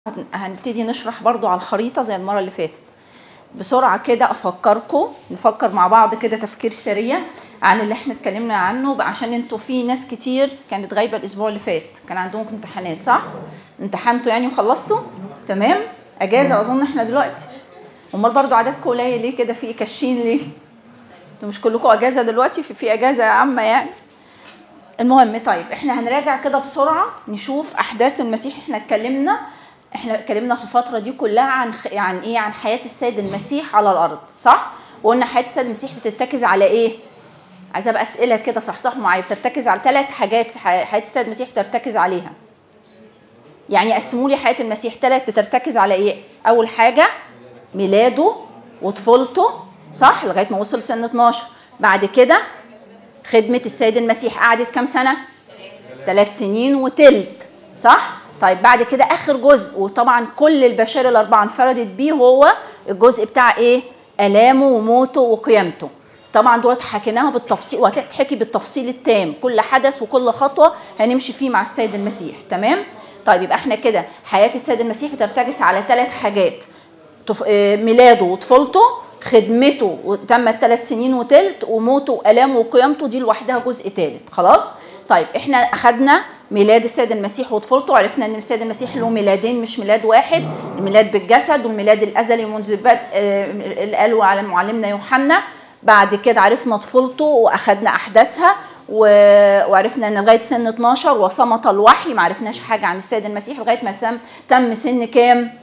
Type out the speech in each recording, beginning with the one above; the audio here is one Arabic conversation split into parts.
هنبتدي نشرح برضو على الخريطة زي المرة اللي فاتت. بسرعة كده أفكركم نفكر مع بعض كده تفكير سريع عن اللي احنا اتكلمنا عنه، عشان انتوا في ناس كتير كانت غايبة الأسبوع اللي فات، كان عندهم امتحانات صح؟ امتحنتوا يعني وخلصتوا؟ تمام؟ أجازة أظن احنا دلوقتي. أمال برضو عددكم قليل ليه كده؟ في كاشين ليه؟ انتوا مش كلكم أجازة دلوقتي؟ في أجازة عامة يعني؟ المهم طيب احنا هنراجع كده بسرعة نشوف أحداث المسيح. احنا اتكلمنا في الفترة دي كلها عن حياة السيد المسيح على الأرض صح؟ وقلنا حياة السيد المسيح بترتكز على إيه؟ عايزة بقى أسئلة كده صحصحوا معايا. بترتكز على 3 حاجات حياة السيد المسيح بترتكز عليها. يعني قسموا لي حياة المسيح 3 بترتكز على إيه؟ أول حاجة ميلاده وطفولته صح؟ لغاية ما وصل سن 12. بعد كده خدمة السيد المسيح قعدت كام سنة؟ 3 سنين وتلت صح؟ طيب بعد كده آخر جزء، وطبعا كل البشائر الأربعة انفردت بيه، هو الجزء بتاع إيه؟ آلامه وموته وقيامته. طبعا دول حكيناها بالتفصيل وهتحكي بالتفصيل التام، كل حدث وكل خطوة هنمشي فيه مع السيد المسيح. تمام؟ طيب يبقى احنا كده حياة السيد المسيح بترتكز على 3 حاجات: ميلاده وطفولته، خدمته وتمت 3 سنين وتلت، وموته وآلامه وقيامته دي لوحدها جزء ثالث. خلاص؟ طيب احنا اخدنا ميلاد السيد المسيح وطفولته، وعرفنا ان السيد المسيح له ميلادين مش ميلاد واحد، الميلاد بالجسد والميلاد الازلي منذ البدء اللي قالوا على معلمنا يوحنا. بعد كده عرفنا طفولته واخدنا احداثها، وعرفنا ان لغايه سن 12 وصمت الوحي، ما عرفناش حاجه عن السيد المسيح لغايه ما تم سن كام؟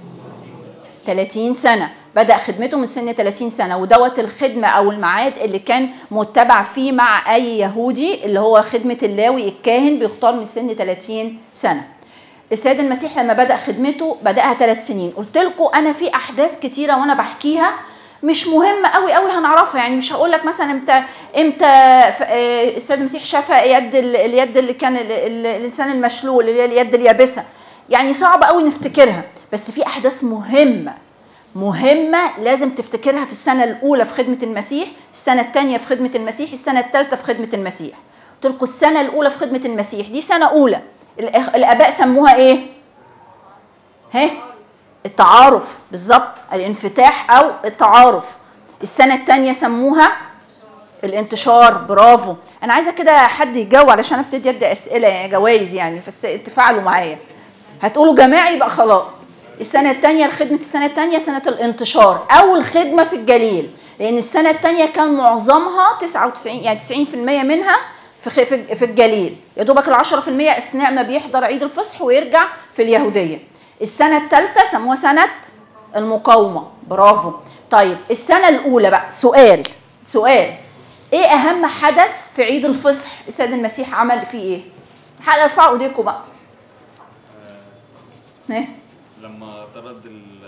30 سنه. بدأ خدمته من سن 30 سنة، ودوت الخدمة أو الميعاد اللي كان متبع فيه مع أي يهودي، اللي هو خدمة اللاوي الكاهن بيختار من سن 30 سنة. السيد المسيح لما بدأ خدمته بدأها 3 سنين. قلت لكم أنا في أحداث كتيرة وأنا بحكيها مش مهمة قوي قوي هنعرفها، يعني مش هقول لك مثلا امتى السيد المسيح شاف اليد اللي كان الإنسان المشلول، اللي هي اليد اليابسة، يعني صعب قوي نفتكرها، بس في أحداث مهمة لازم تفتكرها في السنة الأولى في خدمة المسيح، السنة الثانية في خدمة المسيح، السنة الثالثة في خدمة المسيح. قلت لكم السنة الأولى في خدمة المسيح دي سنة أولى، الآباء سموها إيه؟ التعارف، بالظبط، الانفتاح أو التعارف. السنة الثانية سموها الانتشار. برافو. أنا عايزة كده حد يجاوب علشان ابتدي أدي أسئلة يعني جوائز يعني، فتفاعلوا معايا. هتقولوا جماعي يبقى خلاص. السنة الثانية لخدمة السنة الثانية سنة الانتشار أو الخدمة في الجليل، لأن السنة الثانية كان معظمها 99 يعني 90% منها في الجليل، يا دوبك 10% أثناء ما بيحضر عيد الفصح ويرجع في اليهودية. السنة الثالثة سموها سنة المقاومة. برافو. طيب السنة الأولى بقى، سؤال إيه أهم حدث في عيد الفصح السيد المسيح عمل فيه إيه؟ حاجة ارفعوا إيديكم بقى. لما طرد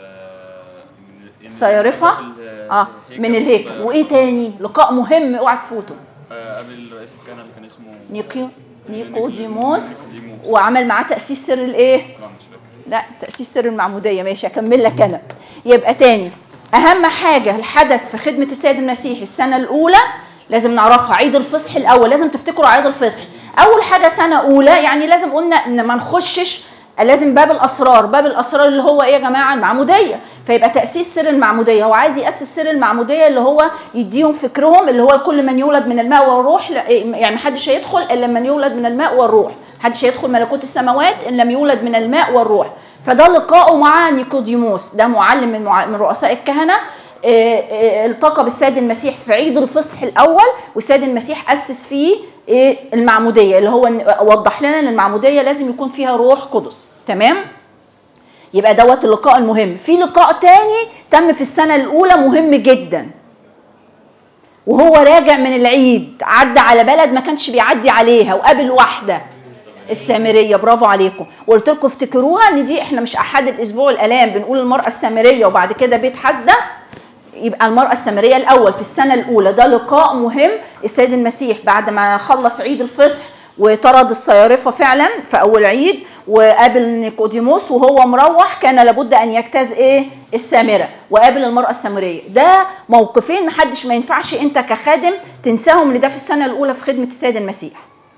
الصيارفة من الهيكل. وايه تاني؟ لقاء مهم اوعى تفوته. قابل رئيس الكهنة اللي كان اسمه نيقوديموس، وعمل معاه تأسيس سر الايه؟ لا تأسيس سر المعمودية. ماشي اكمل لك انا. يبقى تاني اهم حاجة الحدث في خدمة السيد المسيح السنة الاولى لازم نعرفها، عيد الفصح الاول، لازم تفتكروا عيد الفصح. اول حاجة سنة اولى، يعني لازم قلنا ان ما نخشش، لازم باب الاسرار اللي هو ايه يا جماعه؟ المعموديه. فيبقى تاسيس سر المعموديه، هو عايز ياسس سر المعموديه اللي هو يديهم فكرهم، اللي هو كل من يولد من الماء والروح، يعني محدش هيدخل الا من يولد من الماء والروح، محدش هيدخل ملكوت السماوات ان لم يولد من الماء والروح. فده لقاءه مع نيقوديموس، ده معلم من رؤساء الكهنه، التقى بالسيد المسيح في عيد الفصح الاول، والسيد المسيح اسس فيه المعموديه، اللي هو وضح لنا ان المعموديه لازم يكون فيها روح قدس. تمام؟ يبقى دوت اللقاء المهم. في لقاء تاني تم في السنة الأولى مهم جدا، وهو راجع من العيد عدى على بلد ما كانش بيعدي عليها وقابل واحدة السامرية. برافو عليكم. وقلت لكم افتكروها ان دي احنا مش أحد الأسبوع الآلام بنقول المرأة السامرية وبعد كده بيت حسدة، يبقى المرأة السامرية الأول في السنة الأولى. ده لقاء مهم. السيد المسيح بعد ما خلص عيد الفصح وطرد الصيارفة فعلا في أول عيد وقابل نيقوديموس وهو مروح، كان لابد أن يجتاز السامرة، وقابل المرأة السامرية. ده موقفين ما ينفعش أنت كخادم تنساهم، لده في السنة الأولى في خدمة السيد المسيح.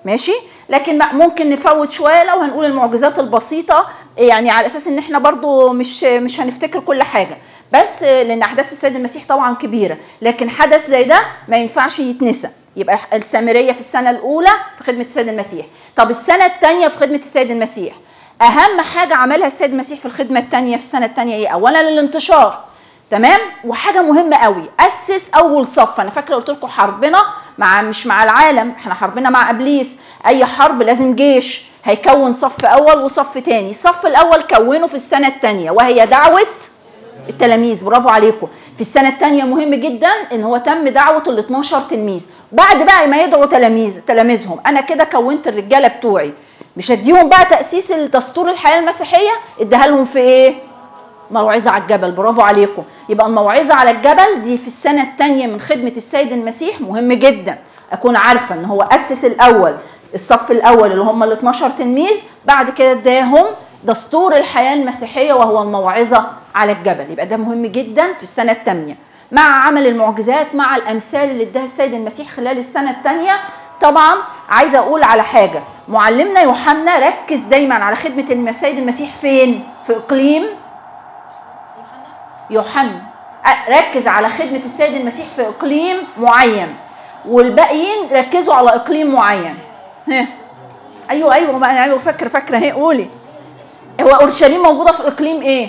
ماشي. لكن ممكن نفوت شويه لو هنقول المعجزات البسيطه، يعني على اساس ان احنا برضو مش هنفتكر كل حاجه، بس لان احداث السيد المسيح طبعا كبيره، لكن حدث زي ده ما ينفعش يتنسى. يبقى السامريه في السنه الاولى في خدمه السيد المسيح. طب السنه الثانيه في خدمه السيد المسيح، اهم حاجه عملها السيد المسيح في الخدمه الثانيه في السنه الثانيه ايه؟ اولا الانتشار، تمام. وحاجه مهمه قوي، اسس اول صف. انا فاكره قلت لكم حربنا مش مع العالم، احنا حربنا مع ابليس. اي حرب لازم جيش هيكون صف اول وصف ثاني. الصف الاول كونه في السنه الثانيه وهي دعوه التلاميذ، برافو عليكم. في السنه الثانيه مهم جدا ان هو تم دعوه ال 12 تلميذ. بعد بقى ما يدعوا تلاميذهم، انا كده كونت الرجاله بتوعي، مش هديهم بقى تاسيس الدستور الحياه المسيحيه، اديها لهم في ايه؟ موعظه على الجبل، برافو عليكم. يبقى الموعظه على الجبل دي في السنه الثانيه من خدمه السيد المسيح مهم جدا اكون عارفه ان هو اسس الاول الصف الاول اللي هم ال 12 تلميذ، بعد كده اداهم دستور الحياه المسيحيه وهو الموعظه على الجبل. يبقى ده مهم جدا في السنه الثانيه، مع عمل المعجزات، مع الامثال اللي اداها السيد المسيح خلال السنه الثانيه. طبعا عايزه اقول على حاجه، معلمنا يوحنا ركز دايما على خدمه السيد المسيح فين؟ في اقليم يوحنا ركز على خدمه السيد المسيح في اقليم معين، والباقيين ركزوا على اقليم معين. ها ايوه فاكره اهي، قولي. هو اورشليم موجوده في اقليم ايه؟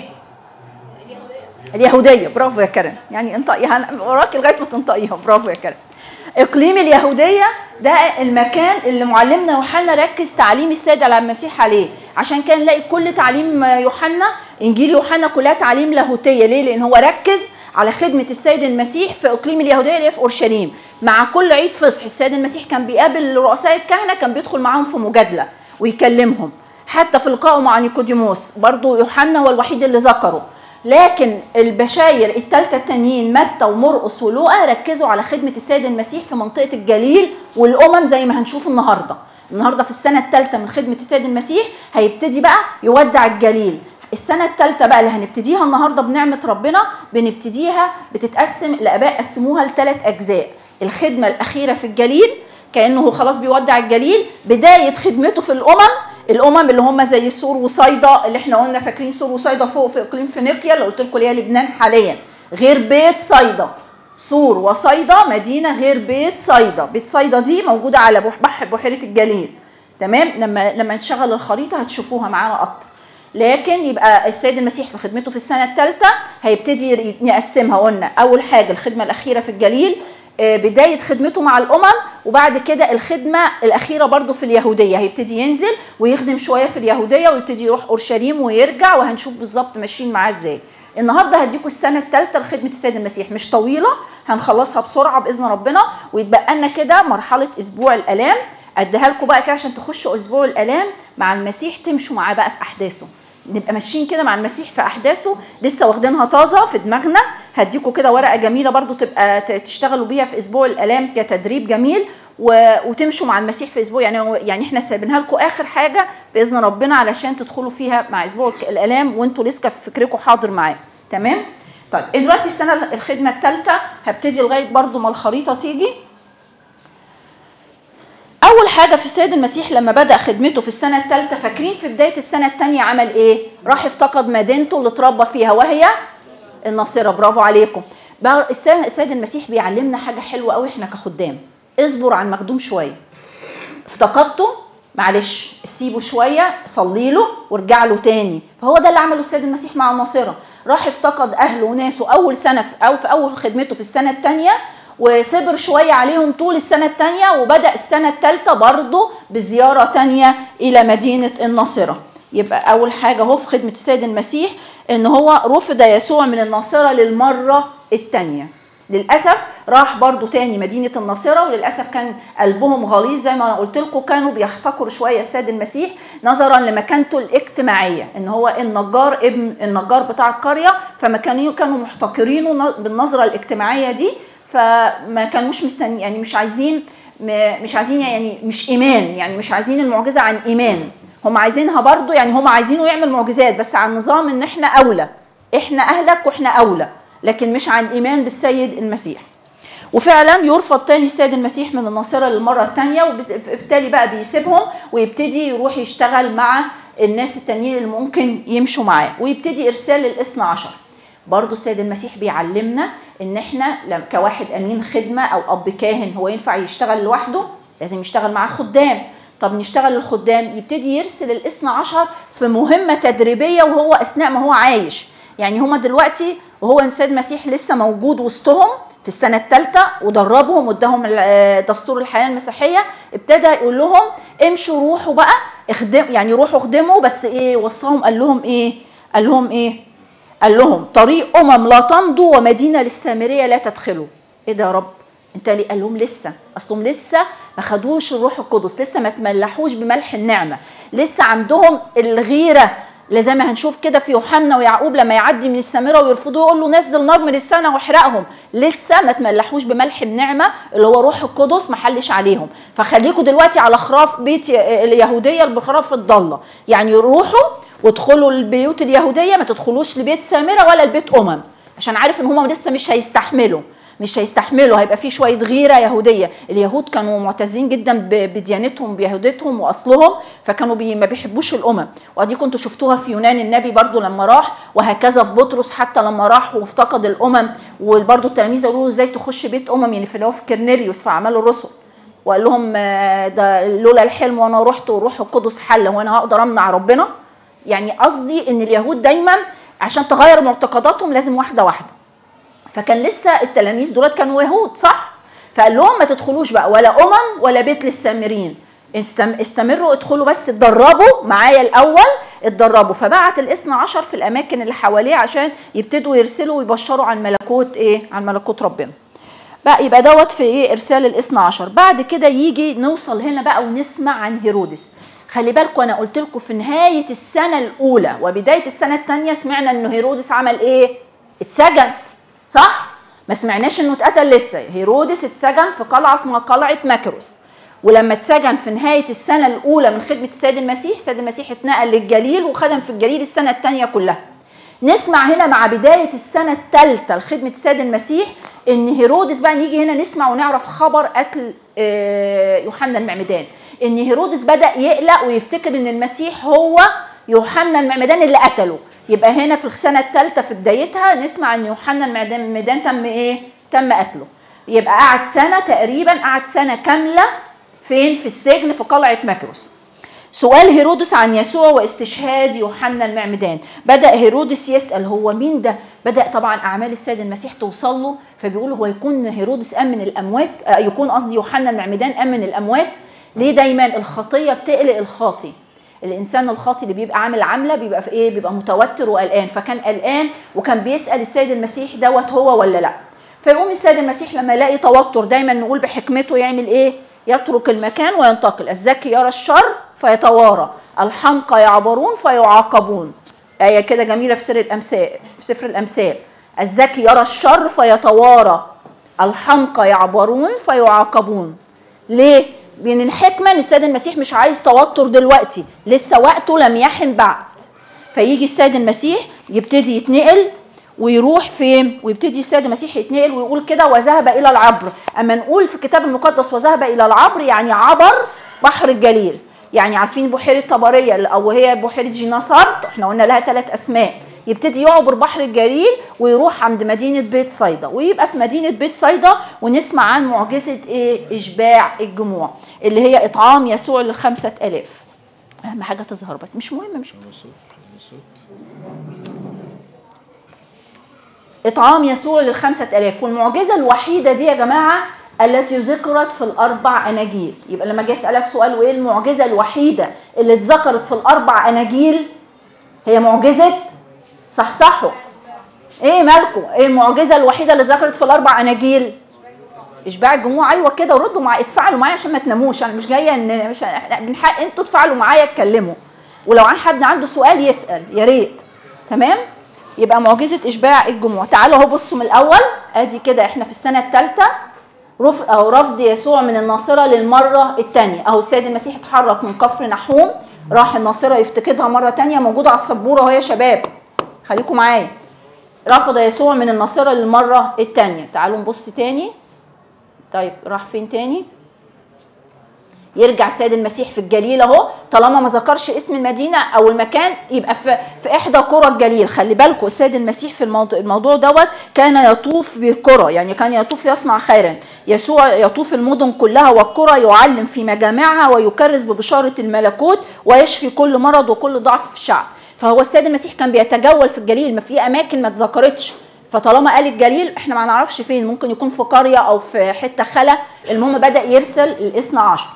اليهوديه، برافو يا كرم. يعني انطقيها وراكي لغايه ما تنطقيها، برافو يا كرم. اقليم اليهوديه ده المكان اللي معلمنا يوحنا ركز تعليم السيد على المسيح عليه، عشان كان نلاقي كل تعليم يوحنا، انجيل يوحنا كلها تعليم لاهوتيه. ليه؟ لان هو ركز على خدمه السيد المسيح في اقليم اليهوديه اللي هي في اورشليم. مع كل عيد فصح السيد المسيح كان بيقابل رؤساء الكهنه، كان بيدخل معاهم في مجادله ويكلمهم. حتى في لقائه مع نيقوديموس برضو يوحنا هو الوحيد اللي ذكره. لكن البشاير الثالثه التانيين متى ومرقس ولوقا ركزوا على خدمه السيد المسيح في منطقه الجليل والامم، زي ما هنشوف النهارده في السنه الثالثه من خدمه السيد المسيح هيبتدي بقى يودع الجليل. السنه الثالثه بقى اللي هنبتديها النهارده بنعمه ربنا، بنبتديها بتتقسم، الاباء قسموها ل3 اجزاء. الخدمه الاخيره في الجليل كانه هو خلاص بيودع الجليل، بدايه خدمته في الامم اللي هم زي سور وصيدا، اللي احنا قلنا فاكرين سور وصيدا فوق في اقليم فينيقيا اللي قلت لكم اللي هي لبنان حاليا، غير بيت صيدا. سور وصيدا مدينه غير بيت صيدا. بيت صيدا دي موجوده على بحر بحيره الجليل، تمام. لما نشغل الخريطه هتشوفوها معانا اكتر. لكن يبقى السيد المسيح في خدمته في السنه الثالثه هيبتدي نقسمها. قلنا اول حاجه الخدمه الاخيره في الجليل، بداية خدمته مع الأمم، وبعد كده الخدمة الأخيرة برضو في اليهودية، هيبتدي ينزل ويخدم شوية في اليهودية ويبتدي يروح أورشليم ويرجع، وهنشوف بالظبط ماشيين معاه ازاي. النهارده هديكم السنة الثالثة لخدمة السيد المسيح، مش طويلة، هنخلصها بسرعة بإذن ربنا، ويتبقى لنا كده مرحلة أسبوع الآلام. أديها لكم بقى كده عشان تخشوا أسبوع الآلام مع المسيح، تمشوا معاه بقى في أحداثه، نبقى ماشيين كده مع المسيح في احداثه، لسه واخدينها طازه في دماغنا. هديكم كده ورقه جميله برضو تبقى تشتغلوا بيها في اسبوع الالام كتدريب جميل، وتمشوا مع المسيح في اسبوع. يعني احنا سايبينها لكم اخر حاجه باذن ربنا علشان تدخلوا فيها مع اسبوع الالام وانتوا لسه في فكركم حاضر معاه، تمام. طيب دلوقتي السنه الخدمه الثالثه هبتدي لغايه برضو ما الخريطه تيجي. أول حاجة في السيد المسيح لما بدأ خدمته في السنة الثالثة، فاكرين في بداية السنة الثانية عمل إيه؟ راح افتقد مدينته اللي اتربى فيها وهي الناصرة، برافو عليكم. السيد المسيح بيعلمنا حاجة حلوة قوي إحنا كخدام، اصبر على المخدوم شوية. افتقدته، معلش سيبه شوية، صلي له وارجع له تاني. فهو ده اللي عمله السيد المسيح مع الناصرة، راح افتقد أهله وناسه أول سنة في أول خدمته في السنة الثانية، وصبر شوية عليهم طول السنة الثانية، وبدأ السنة الثالثة برضه بزيارة تانية إلى مدينة الناصرة. يبقى أول حاجة هو في خدمة السيد المسيح إن هو رفض يسوع من الناصرة للمرة الثانية. للأسف راح برضه تاني مدينة الناصرة، وللأسف كان قلبهم غليظ زي ما أنا قلت لكم، كانوا بيحتقروا شوية السيد المسيح نظرا لمكانته الاجتماعية، إن هو النجار ابن النجار بتاع القرية، فما كانوا محتقرينه بالنظرة الاجتماعية دي، فما كانوش مستني، يعني مش عايزين يعني مش ايمان، يعني مش عايزين المعجزه عن ايمان، هم عايزينها برضو، يعني هم عايزينه يعمل معجزات بس عن نظام ان احنا اولى، احنا اهلك واحنا اولى، لكن مش عن ايمان بالسيد المسيح. وفعلا يرفض تاني السيد المسيح من الناصرة للمرة التانية، وبالتالي بقى بيسيبهم ويبتدي يروح يشتغل مع الناس التانيين اللي ممكن يمشوا معاه، ويبتدي إرسال الاثنى عشر. برضو السيد المسيح بيعلمنا ان احنا كواحد امين خدمة او اب كاهن هو ينفع يشتغل لوحده؟ لازم يشتغل معاه خدام. طب نشتغل الخدام، يبتدي يرسل الاثنى عشر في مهمة تدريبية وهو اثناء ما هو عايش. يعني هما دلوقتي وهو السيد المسيح لسه موجود وسطهم في السنة الثالثة، ودربهم واداهم دستور الحياة المسيحية، ابتدى يقول لهم امشوا روحوا بقى اخدم، يعني روحوا اخدموا، بس ايه وصاهم؟ قال لهم ايه؟ قال لهم طريق لا تمضوا ومدينة للسامرية لا تدخلوا. ايه ده يا رب؟ انت ليه؟ قال لهم لسه، اصلهم لسه ما خدوش الروح القدس، لسه ما تملحوش بملح النعمة، لسه عندهم الغيرة. زي ما هنشوف كده في يوحنا ويعقوب لما يعدي من السامرة ويرفضوه يقول له نزل نار من السماء واحرقهم، لسه ما تملحوش بملح النعمة اللي هو روح القدس ما حلش عليهم. فخليكم دلوقتي على خراف بيت اليهودية بخراف الضالة، يعني روحوا وادخلوا البيوت اليهودية، ما تدخلوش لبيت سامرة ولا البيت عشان عارف ان هم لسه مش هيستحملوا، هيبقى في شويه غيره يهوديه. اليهود كانوا معتزين جدا بديانتهم بيهوديتهم واصلهم، فكانوا ما بيحبوش الامم. ودي كنتوا شفتوها في يونان النبي برضو لما راح، وهكذا في بطرس حتى لما راح وافتقد الامم، وبرضو التلاميذ قالوا له ازاي تخش بيت يعني في اللي هو في كرنيليوس في اعمال الرسل، وقال لهم ده لولا الحلم وانا رحت والروح القدس حل وانا هقدر امنع ربنا؟ يعني قصدي ان اليهود دايما عشان تغير معتقداتهم لازم واحده واحده. فكان لسه التلاميذ دولت كانوا يهود صح؟ فقال لهم ما تدخلوش بقى ولا ولا بيت للسامريين، استمروا ادخلوا بس اتدربوا معايا الاول، اتدربوا. فبعت الاثنى عشر في الاماكن اللي حواليه عشان يبتدوا يرسلوا ويبشروا عن ملكوت عن ملكوت ربنا. بقى يبقى دوت في ارسال الاثنى عشر. بعد كده يجي نوصل هنا بقى ونسمع عن هيرودس. خلي بالكم انا قلت لكم في نهايه السنه الاولى وبدايه السنه الثانيه سمعنا انه هيرودس عمل اتسجن صح؟ ما سمعناش انه اتقتل لسه. هيرودس اتسجن في قلعه اسمها قلعه ماكروس، ولما اتسجن في نهايه السنه الاولى من خدمه السيد المسيح اتنقل للجليل وخدم في الجليل السنه الثانيه كلها. نسمع هنا مع بدايه السنه الثالثه لخدمه السيد المسيح ان هيرودس بقى، نيجي هنا نسمع ونعرف خبر قتل يوحنا المعمدان، ان هيرودس بدا يقلق ويفتكر ان المسيح هو يوحنا المعمدان اللي قتله. يبقى هنا في السنه الثالثه في بدايتها نسمع ان يوحنا المعمدان تم قتله. يبقى قعد سنه تقريبا، قعد سنه كامله فين؟ في السجن في قلعه ماكروس. سؤال هيرودس عن يسوع واستشهاد يوحنا المعمدان. بدأ هيرودس يسأل هو مين ده؟ بدأ طبعا أعمال السيد المسيح توصل له، فبيقول هو يكون هيرودس أمن الأموات، يكون قصدي يوحنا المعمدان أمن الأموات. ليه؟ دايما الخطية بتقلق الخاطي. الإنسان الخاطي اللي بيبقى عامل عملة بيبقى في بيبقى متوتر وقلقان، فكان قلقان وكان بيسأل السيد المسيح دوت هو ولا لا. فيقوم السيد المسيح لما يلاقي توتر دايما نقول بحكمته يعمل يترك المكان وينتقل. الذكي يرى الشر فيتوارى، الحمقى يعبرون فيعاقبون. آية كده جميلة في سفر الأمثال. الذكي يرى الشر فيتوارى، الحمقى يعبرون فيعاقبون. ليه؟ بين الحكمة ان السيد المسيح مش عايز توتر دلوقتي، لسه وقته لم يحن بعد. فيجي السيد المسيح يبتدي يتنقل ويروح فين؟ ويبتدي السيد المسيح يتنقل ويقول كده وذهب الى العبر. اما نقول في الكتاب المقدس وذهب الى العبر يعني عبر بحر الجليل. يعني عارفين بحيره طبريه او هي بحيره جيناصارت، احنا قلنا لها 3 اسماء. يبتدي يعبر بحر الجليل ويروح عند مدينه بيت صيدا، ويبقى في مدينه بيت صيدا ونسمع عن معجزه اشباع الجموع اللي هي اطعام يسوع ل5000. اهم حاجه تظهر بس مش مهم، مش اطعام يسوع ل5000. والمعجزه الوحيده دي يا جماعه التي ذكرت في ال4 اناجيل. يبقى لما اجي اسالك سؤال وايه المعجزه الوحيده اللي اتذكرت في ال4 اناجيل؟ هي معجزه صحصحوا ايه مالكم؟ ايه المعجزه الوحيده اللي ذكرت في ال4 اناجيل؟ اشباع الجموع. ايوه كده، ردوا معايا، اتفاعلوا معايا عشان ما تناموش. انا مش جايه ان مش من حق انتوا تفاعلوا معايا اتكلموا، ولو عن حد عنده سؤال يسال يا ريت. تمام؟ يبقى معجزه اشباع الجموع. تعالوا اهو بصوا من الاول. ادي كده احنا في السنه الثالثه رفض يسوع من الناصره للمره الثانيه. اهو السيد المسيح اتحرك من كفر نحوم راح الناصره يفتقدها مره ثانيه، موجوده على السبوره اهو يا شباب، خليكم معايا. رفض يسوع من الناصره للمره الثانيه. تعالوا نبص تاني. طيب راح فين تاني؟ يرجع السيد المسيح في الجليل اهو، طالما ما ذكرش اسم المدينه او المكان يبقى في احدى قرى الجليل. خلي بالكم السيد المسيح في الموضوع دوت كان يطوف بقرى، يعني كان يطوف يصنع خيرا. يسوع يطوف المدن كلها والقرى، يعلم في مجامعها ويكرز ببشاره الملكوت ويشفي كل مرض وكل ضعف في الشعب. فهو السيد المسيح كان بيتجول في الجليل، ما في اماكن ما اتذكرتش، فطالما قال الجليل احنا ما نعرفش فين، ممكن يكون في قريه او في حته خلا. المهم بدا يرسل الاثنى عشر.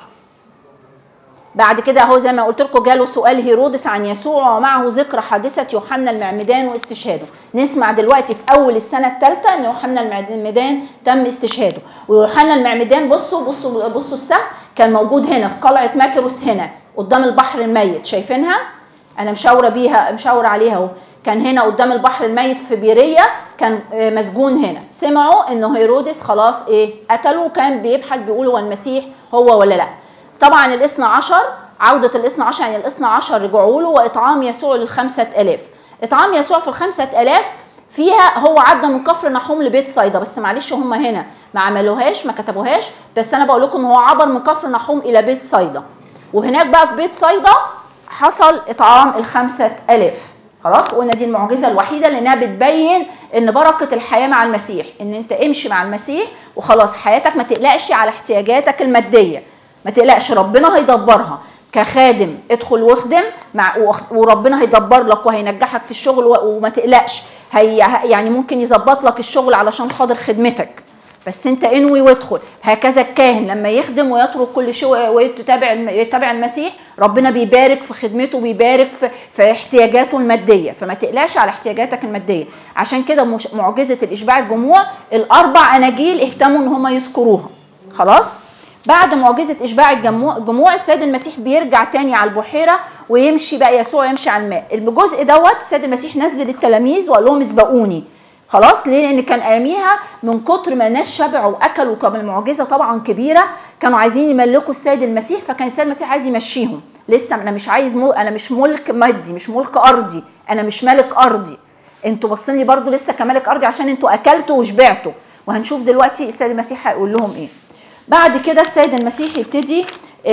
بعد كده اهو زي ما قلت لكم جاله سؤال هيرودس عن يسوع ومعه ذكر حادثه يوحنا المعمدان واستشهاده. نسمع دلوقتي في اول السنه الثالثه ان يوحنا المعمدان تم استشهاده. ويوحنا المعمدان بصوا السهم كان موجود هنا في قلعه ماكروس، هنا قدام البحر الميت، شايفينها؟ انا مشاوره عليها اهو. كان هنا قدام البحر الميت في بيريا، كان مسجون هنا. سمعوا انه هيرودس خلاص قتله، كان بيبحث بيقول هو المسيح هو ولا لا. طبعا الاثنى عشر، عودة الاثنى عشر يعني الاثنى عشر رجعوا له، واطعام يسوع لل5000. اطعام يسوع في ال5000 فيها هو عدى من كفر نحوم لبيت صيدا، بس معلش هم هنا ما عملوهاش ما كتبوهاش، بس انا بقول لكم ان هو عبر من كفر نحوم الى بيت صيدا، وهناك بقى في بيت صيدا حصل اطعام ال5000. خلاص قلنا دي المعجزه الوحيده لانها بتبين ان بركه الحياه مع المسيح، ان انت امشي مع المسيح وخلاص حياتك ما تقلقش على احتياجاتك الماديه، ما تقلقش ربنا هيدبرها. كخادم ادخل واخدم وربنا هيدبر لك وهينجحك في الشغل وما تقلقش. يعني ممكن يظبط لك الشغل علشان خاطر خدمتك، بس انت انوي وادخل. هكذا الكاهن لما يخدم ويترك كل شيء ويتابع المسيح، ربنا بيبارك في خدمته وبيبارك في احتياجاته الماديه، فما تقلقش على احتياجاتك الماديه. عشان كده معجزه الاشباع الجموع الاربع اناجيل اهتموا ان هم يذكروها. خلاص بعد معجزه اشباع الجموع السيد المسيح بيرجع تاني على البحيره ويمشي بقى يسوع يمشي على الماء. الجزء دوت السيد المسيح نزل التلاميذ وقال لهم اسبقوني. خلاص ليه؟ لان كان اياميها من كتر ما الناس شبعوا واكلوا، كان المعجزه طبعا كبيره، كانوا عايزين يملكوا السيد المسيح، فكان السيد المسيح عايز يمشيهم. لسه انا مش عايز انا مش ملك مادي، مش ملك ارضي، انا مش ملك ارضي، انتوا باصين لي برضو لسه كملك ارضي عشان انتوا اكلتوا وشبعتوا. وهنشوف دلوقتي السيد المسيح هيقول لهم ايه. بعد كده السيد المسيح يبتدي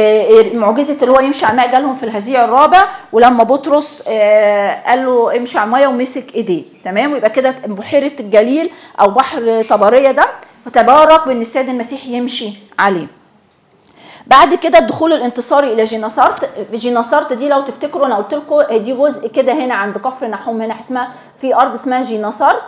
معجزه اللي هو يمشي على الماء، جالهم في الهزيع الرابع، ولما بطرس قال له امشي على الماء ومسك ايديه. تمام، ويبقى كده بحيره الجليل او بحر طبريه ده وتبارك بان السيد المسيح يمشي عليه. بعد كده الدخول الانتصاري الى جيناصارت. جيناصارت دي لو تفتكروا انا قلت لكم دي جزء كده هنا عند كفر نحوم، هنا اسمها في ارض اسمها جيناصارت،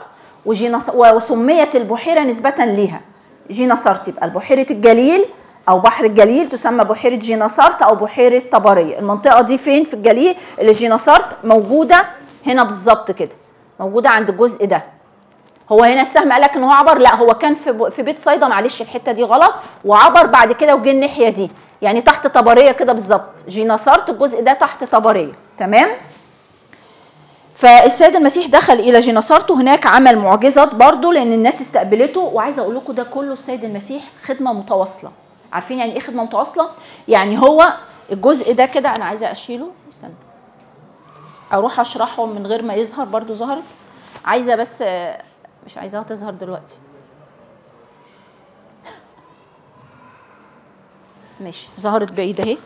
وسميت البحيره نسبه ليها جيناصارت. يبقى البحيره الجليل او بحر الجليل تسمى بحيره جيناصارت او بحيره طبريه. المنطقه دي فين في الجليل؟ اللي جيناصارت موجوده هنا بالظبط كده، موجوده عند الجزء ده. هو هنا السهم قال لك ان هو عبر، لا هو كان في بيت صيدا، معلش الحته دي غلط، وعبر بعد كده وجه الناحيه دي، يعني تحت طبريه كده بالظبط. جيناصارت الجزء ده تحت طبريه. تمام. فالسيد المسيح دخل الى جيناصارت وهناك عمل معجزات برضه لان الناس استقبلته. وعايزه اقول لكم ده كله السيد المسيح خدمه متواصله. عارفين يعني ايه خدمه متواصله؟ يعني هو الجزء ده كده انا عايزه اشيله، استنى اروح اشرحه من غير ما يظهر. برضه ظهرت، عايزه بس مش عايزاها تظهر دلوقتي. ماشي ظهرت بعيد اهي.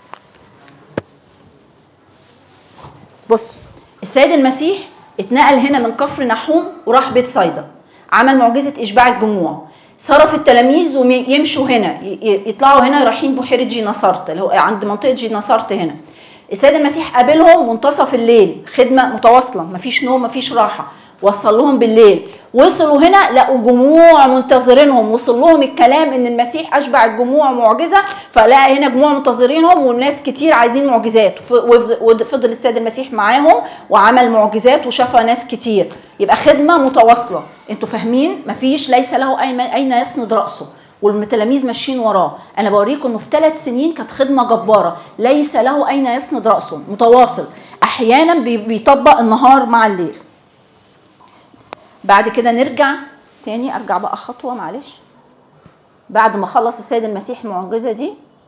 بص السيد المسيح اتنقل هنا من كفر نحوم وراح بيت صيدا، عمل معجزه اشباع الجموع، صرف التلاميذ ويمشوا هنا يطلعوا هنا رايحين بحيره جيناصارت اللي هو عند منطقه جيناصارت هنا. السيد المسيح قابلهم منتصف الليل، خدمه متواصله مفيش نوم مفيش راحه، وصل لهم بالليل. وصلوا هنا لقوا جموع منتظرينهم، وصل لهم الكلام ان المسيح اشبع الجموع معجزه، فلقى هنا جموع منتظرينهم وناس كتير عايزين معجزات، وفضل السيد المسيح معاهم وعمل معجزات وشفى ناس كتير. يبقى خدمه متواصله، انتوا فاهمين؟ مفيش ليس له اين يسند راسه، والتلاميذ ماشيين وراه. انا بوريكم انه في 3 سنين كانت خدمه جباره، ليس له اين يسند راسه، متواصل، احيانا بيطبق النهار مع الليل. بعد كده نرجع تاني، ارجع بقى خطوه معلش. بعد ما خلص السيد المسيح المعجزه دي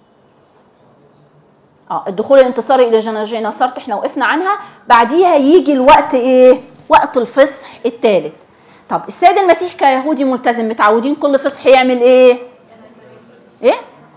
الدخول الانتصاري الى جيناصارت احنا وقفنا عنها. بعديها يجي الوقت ايه؟ وقت الفصح الثالث. طب السيد المسيح كيهودي ملتزم متعودين كل فصح يعمل ايه؟ ايه؟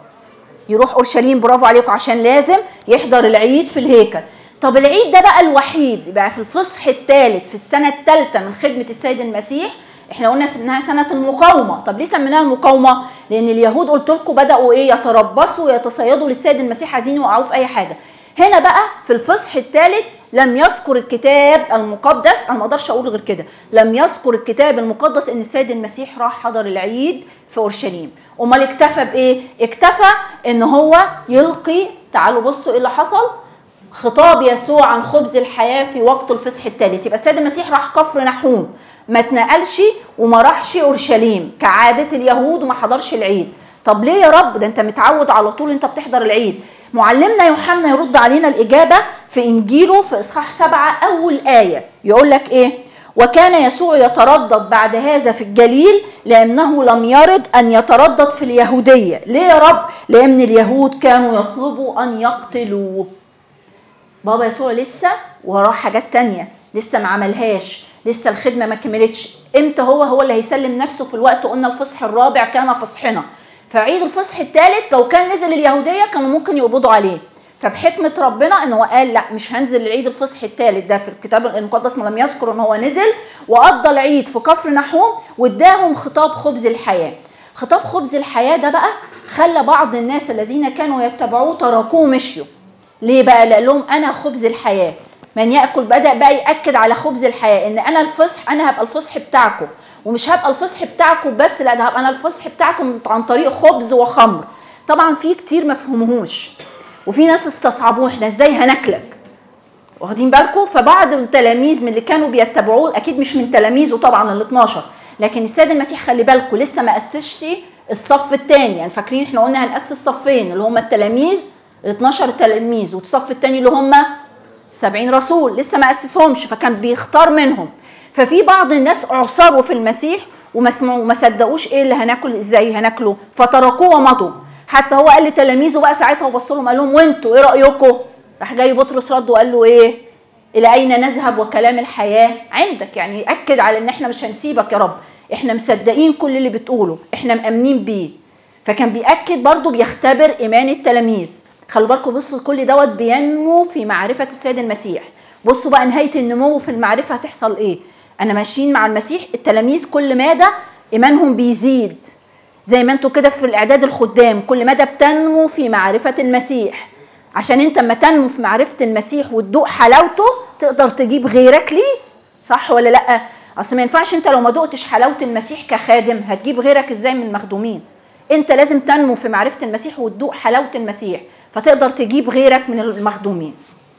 يروح اورشليم، برافو عليكم، عشان لازم يحضر العيد في الهيكل. طب العيد ده بقى الوحيد بقى في الفصح الثالث في السنه الثالثه من خدمه السيد المسيح. احنا قلنا سميناها سنه المقاومه. طب ليه سميناها المقاومه؟ لان اليهود قلت لكم بداوا ايه؟ يتربصوا ويتصيدوا للسيد المسيح، عايزين يوقعوه في اي حاجه. هنا بقى في الفصح الثالث لم يذكر الكتاب المقدس، انا ما اقدرش اقول غير كده، لم يذكر الكتاب المقدس ان السيد المسيح راح حضر العيد في اورشليم. امال اكتفى بايه؟ اكتفى ان هو يلقي، تعالوا بصوا ايه اللي حصل، خطاب يسوع عن خبز الحياه في وقت الفصح الثالث. يبقى السيد المسيح راح كفر نحوم، ما اتنقلش وما راحش اورشليم كعاده اليهود وما حضرش العيد. طب ليه يا رب؟ ده انت متعود على طول انت بتحضر العيد. معلمنا يوحنا يرد علينا الإجابة في إنجيله في إصحاح 7 أول آية، يقول لك إيه؟ وكان يسوع يتردد بعد هذا في الجليل لأنه لم يرد أن يتردد في اليهودية. ليه يا رب؟ لأن اليهود كانوا يطلبوا أن يقتلوه. بابا يسوع لسه وراه حاجات تانية لسه ما عملهاش، لسه الخدمة ما كملتش. امتى هو اللي هيسلم نفسه؟ في الوقت قلنا الفصح الرابع كان فصحنا. فعيد الفصح الثالث لو كان نزل اليهوديه كانوا ممكن يقبضوا عليه. فبحكمه ربنا ان هو قال لا، مش هنزل العيد الفصح الثالث ده، في الكتاب المقدس ما لم يذكر ان هو نزل، وقضى العيد في كفر نحوم واداهم خطاب خبز الحياه. خطاب خبز الحياه ده بقى خلى بعض الناس الذين كانوا يتبعوه تركوه ومشيوا. ليه بقى؟ قال لهم انا خبز الحياه، من ياكل. بدا بقى ياكد على خبز الحياه، ان انا الفصح، انا هبقى الفصح بتاعكم، ومش هبقى الفصح بتاعكم بس، لا ده هبقى انا الفصح بتاعكم عن طريق خبز وخمر. طبعا في كتير ما فهموهوش، وفي ناس استصعبوه، احنا ازاي هناكلك؟ واخدين بالكم؟ فبعض التلاميذ من اللي كانوا بيتبعوه، اكيد مش من تلاميذه طبعا ال12، لكن السيد المسيح خلي بالكم لسه ما اسسش الصف الثاني. يعني فاكرين احنا قلنا هنأسس صفين، اللي هم التلاميذ ال12 تلميذ، والصف الثاني اللي هم 70 رسول، لسه ما اسسهمش، فكان بيختار منهم. ففي بعض الناس اعصروا في المسيح وما صدقوش ايه اللي هناكل، ازاي هناكله، فتركوه ومضوا. حتى هو قال لتلاميذه بقى ساعتها وبص لهم قال لهم وانتوا ايه رايكم؟ راح جاي بطرس رد وقال له ايه؟ الى اين نذهب وكلام الحياه عندك؟ يعني اكد على ان احنا مش هنسيبك يا رب، احنا مصدقين كل اللي بتقوله، احنا مامنين بيه. فكان بياكد برضه، بيختبر ايمان التلاميذ. خلوا بالكم، بصوا كل دوت بينمو في معرفه السيد المسيح. بصوا بقى نهايه النمو في المعرفه هتحصل ايه؟ انا ماشيين مع المسيح، التلاميذ كل مدى ايمانهم بيزيد، زي ما انتوا كده في الاعداد الخدام كل مدى بتنمو في معرفه المسيح. عشان انت اما تنمو في معرفه المسيح وتدوق حلاوته تقدر تجيب غيرك ليه، صح ولا لا؟ اصل ما ينفعش انت لو ما دقتش حلاوه المسيح كخادم هتجيب غيرك ازاي من المخدومين؟ انت لازم تنمو في معرفه المسيح وتدوق حلاوه المسيح فتقدر تجيب غيرك من المخدومين.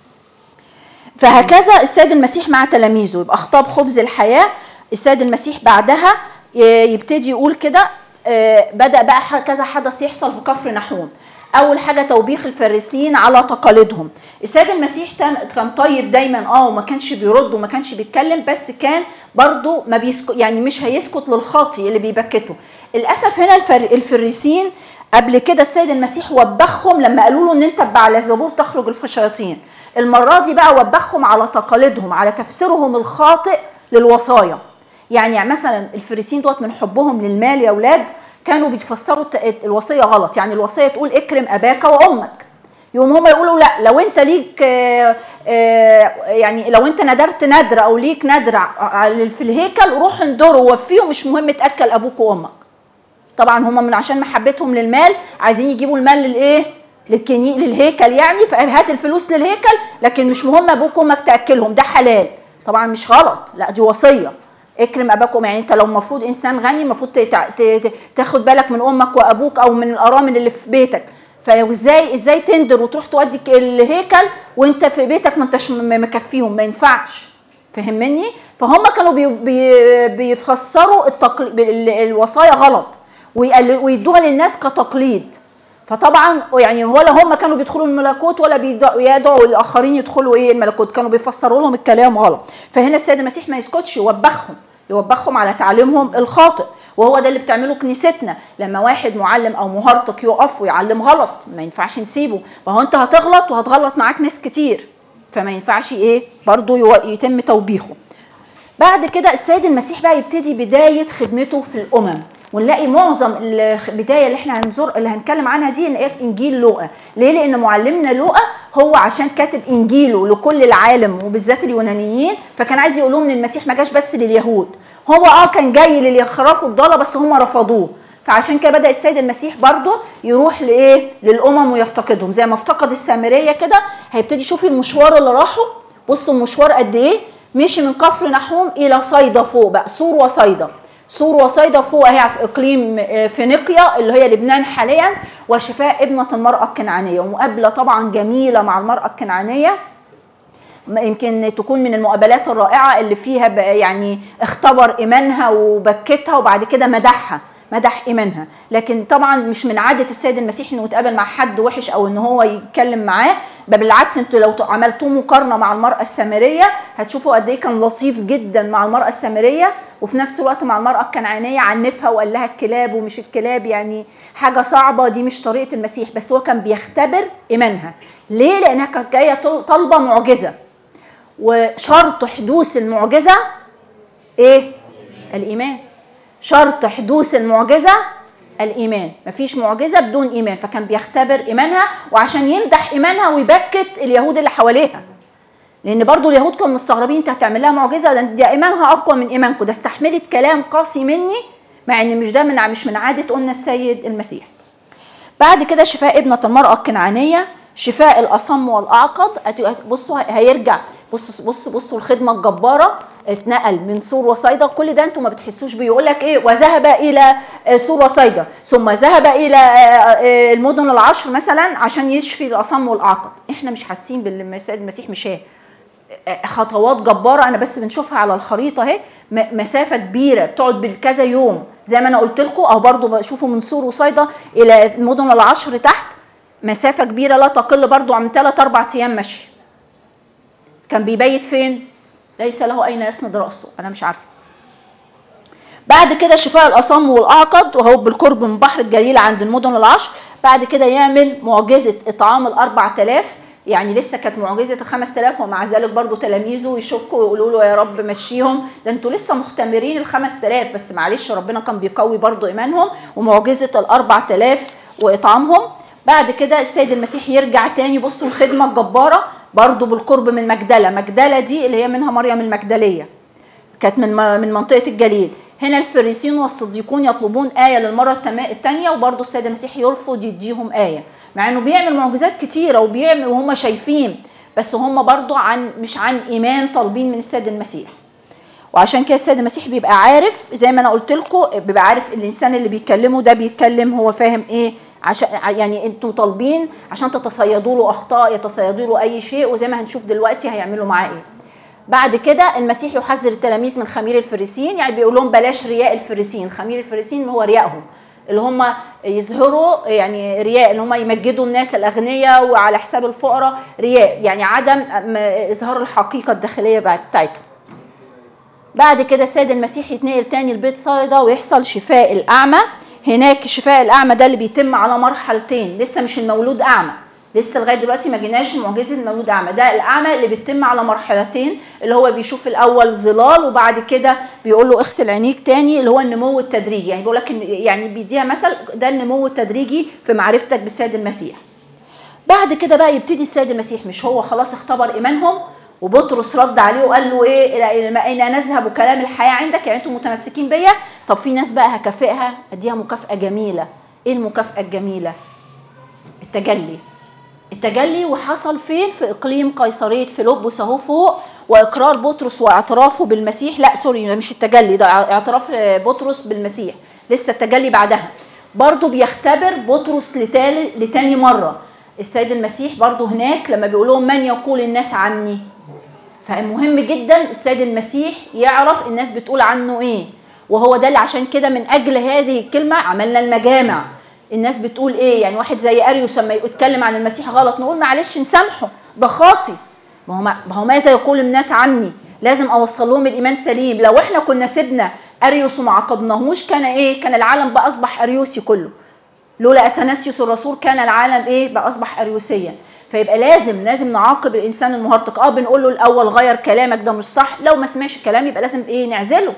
فهكذا السيد المسيح مع تلاميذه، يبقى خطاب خبز الحياه. السيد المسيح بعدها يبتدي يقول كده، بدأ بقى كذا حدث يحصل في كفر نحوم. اول حاجه توبيخ الفريسيين على تقاليدهم. السيد المسيح كان طيب دايما، وما كانش بيرد وما كانش بيتكلم، بس كان برضو ما بيسكت، يعني مش هيسكت للخاطي اللي بيبكته. للاسف هنا الفريسيين قبل كده السيد المسيح وبخهم لما قالوا له ان انت بعلزبور تخرج الشياطين. المره دي بقى وبخهم على تقاليدهم، على تفسيرهم الخاطئ للوصايا. يعني مثلا الفريسيين دوت من حبهم للمال يا اولاد كانوا بيفسروا الوصيه غلط. يعني الوصيه تقول اكرم اباك وامك، يوم هم يقولوا لا، لو انت ليك يعني لو انت ندرت ندر او ليك ندر في الهيكل روح اندره ووفيه، مش مهم تاكل ابوك وامك. طبعا هم من عشان محبتهم للمال عايزين يجيبوا المال للايه؟ للهيكل، يعني فهات الفلوس للهيكل، لكن مش مهم ابوك وامك تاكلهم، ده حلال. طبعا مش غلط، لا دي وصيه، اكرم اباك وامك. يعني انت لو المفروض انسان غني المفروض تاخد بالك من امك وابوك او من الارامل اللي في بيتك. فازاي تندر وتروح تودي الهيكل وانت في بيتك ما انتش مكفيهم؟ ما ينفعش، فهمني؟ فهم كانوا بيفسروا الوصايا غلط ويدوها للناس كتقليد. فطبعا يعني ولا هم كانوا بيدخلوا الملكوت ولا يدعوا الاخرين يدخلوا الملكوت، كانوا بيفسروا لهم الكلام غلط. فهنا السيد المسيح ما يسكتش، يوبخهم على تعليمهم الخاطئ. وهو ده اللي بتعمله كنيستنا، لما واحد معلم او مهرطق يقف ويعلم غلط ما ينفعش نسيبه، وهو انت هتغلط وهتغلط معاك ناس كتير، فما ينفعش برضو يتم توبيخه. بعد كده السيد المسيح بقى يبتدي بداية خدمته في الأمم. ونلاقي معظم البدايه اللي احنا اللي هنتكلم عنها دي نلاقيها في انجيل لوقا. ليه؟ لان معلمنا لوقا هو عشان كاتب انجيله لكل العالم وبالذات اليونانيين، فكان عايز يقول لهم ان المسيح ما جاش بس لليهود، هو كان جاي للي يخرفوا الضاله بس هم رفضوه. فعشان كده بدا السيد المسيح برضه يروح لايه؟ للامم ويفتقدهم، زي ما افتقد السامريه كده. هيبتدي شوفي المشوار اللي راحوا، بصوا المشوار قد ايه، مشي من كفر نحوم الى صيدا فوق بقى، سور وصيدا. سور وصيدا فوق هي في اقليم فينيقيا اللي هي لبنان حاليا، وشفاء ابنه المراه الكنعانيه، ومقابله طبعا جميله مع المراه الكنعانيه، يمكن تكون من المقابلات الرائعه اللي فيها يعني اختبر ايمانها وبكتها وبعد كده مدح ايمانها. لكن طبعا مش من عاده السيد المسيح انه يتقابل مع حد وحش او ان هو يتكلم معاه، بالعكس انتوا لو عملتوا مقارنه مع المراه السامريه هتشوفوا قد ايه كان لطيف جدا مع المراه السامريه، وفي نفس الوقت مع المراه الكنعانيه عنفها وقال لها الكلاب ومش الكلاب، يعني حاجه صعبه، دي مش طريقه المسيح. بس هو كان بيختبر ايمانها. ليه؟ لانها كانت جايه طالبه معجزه، وشرط حدوث المعجزه ايه؟ الايمان. شرط حدوث المعجزه الايمان، مفيش معجزه بدون ايمان. فكان بيختبر ايمانها، وعشان يمدح ايمانها ويبكت اليهود اللي حواليها، لان برضو اليهود كانوا مستغربين انت هتعمل لها معجزه، ده ايمانها اقوى من ايمانكم، ده استحملت كلام قاسي مني، مع ان مش من عاده قلنا السيد المسيح. بعد كده شفاء ابنه المراه الكنعانيه، شفاء الاصم والاعقد. بصوا هيرجع، بصوا الخدمه الجباره، اتنقل من سور وصيدا. كل ده انتوا ما بتحسوش بيه، يقول لك ايه؟ وذهب الى سور وصيدا ثم ذهب الى المدن العشر مثلا عشان يشفي الاصم والاعقد. احنا مش حاسين بالسيد المسيح مشاه خطوات جباره، انا بس بنشوفها على الخريطه اهي، مسافه كبيره بتقعد بالكذا يوم زي ما انا قلت لكم، او برضو بشوفوا من سور وصيدا الى المدن العشر تحت مسافه كبيره لا تقل برضو عن 3-4 ايام مشي. كان بيبيت فين؟ ليس له اين يسند راسه، انا مش عارفه. بعد كده شفاء الاصم والاعقد وهو بالقرب من بحر الجليل عند المدن العشر. بعد كده يعمل معجزه اطعام ال4000، يعني لسه كانت معجزه ال5000 ومع ذلك برضو تلاميذه يشكوا ويقولوا له يا رب مشيهم، ده انتوا لسه مختمرين ال5000. بس معلش ربنا كان بيقوي برضو ايمانهم، ومعجزه ال4000 واطعامهم. بعد كده السيد المسيح يرجع تاني، بصوا الخدمه الجباره برضو بالقرب من مجدلة دي اللي هي منها مريم المجدليه، كانت من منطقه الجليل. هنا الفريسيين والصديقون يطلبون آية للمرة الثانية، وبرضه السيد المسيح يرفض يديهم آية، مع انه بيعمل معجزات كتيرة وبيعمل وهم شايفين، بس هم برضه مش عن ايمان طالبين من السيد المسيح. وعشان كده السيد المسيح بيبقى عارف، زي ما انا قلت لكم، بيبقى عارف الانسان اللي بيتكلمه ده بيتكلم هو فاهم ايه، عشان يعني انتوا طالبين عشان تتصيدوا له اخطاء، يتصيدوا له اي شيء، وزي ما هنشوف دلوقتي هيعملوا معاه ايه. بعد كده المسيح يحذر التلاميذ من خمير الفريسيين، يعني بيقول لهم بلاش رياء الفريسيين. خمير الفريسيين هو ريائهم، اللي هم يظهروا يعني رياء، اللي هم يمجدوا الناس الاغنياء وعلى حساب الفقراء، رياء يعني عدم اظهار الحقيقه الداخليه بتاعتهم. بعد كده السيد المسيح يتنقل تاني لبيت صيدا ويحصل شفاء الاعمى. هناك شفاء الاعمى ده اللي بيتم على مرحلتين، لسه مش المولود اعمى، لسه لغايه دلوقتي ما جيناش معجزه المولود اعمى، ده الاعمى اللي بيتم على مرحلتين، اللي هو بيشوف الاول ظلال وبعد كده بيقول له اغسل عينيك تاني، اللي هو النمو التدريجي. يعني بيقول لك يعني بيديها مثل، ده النمو التدريجي في معرفتك بالسيد المسيح. بعد كده بقى يبتدي السيد المسيح، مش هو خلاص اختبر ايمانهم وبطرس رد عليه وقال له ايه؟ الى اين نذهب وكلام الحياه عندك؟ يعني انتم متمسكين بيا، طب في ناس بقى هكافئها، اديها مكافاه جميله. ايه المكافاه الجميله؟ التجلي. وحصل فين؟ في اقليم قيصريه فيلبس اهو فوق، واقرار بطرس واعترافه بالمسيح. لا سوري، ده مش التجلي، ده اعتراف بطرس بالمسيح، لسه التجلي بعدها. برضو بيختبر بطرس لتاني مره السيد المسيح برضو هناك لما بيقول لهم من يقول الناس عني. فمهم جدا السيد المسيح يعرف الناس بتقول عنه ايه، وهو ده اللي عشان كده من اجل هذه الكلمه عملنا المجامع. الناس بتقول ايه؟ يعني واحد زي اريوس لما يتكلم عن المسيح غلط نقول معلش نسامحه، ده خاطي، ما هو ماذا يقول الناس عني، لازم اوصل لهم الايمان سليم. لو احنا كنا سيبنا اريوس وما عاقبناهوش كان ايه؟ كان العالم بقى اصبح اريوسي كله، لولا اثناسيوس الرسول كان العالم ايه؟ بقى اصبح اريوسيا. فيبقى لازم نعاقب الانسان المهرطق. بنقول له الاول غير كلامك ده مش صح، لو ما سمعش الكلام يبقى لازم ايه؟ نعزله.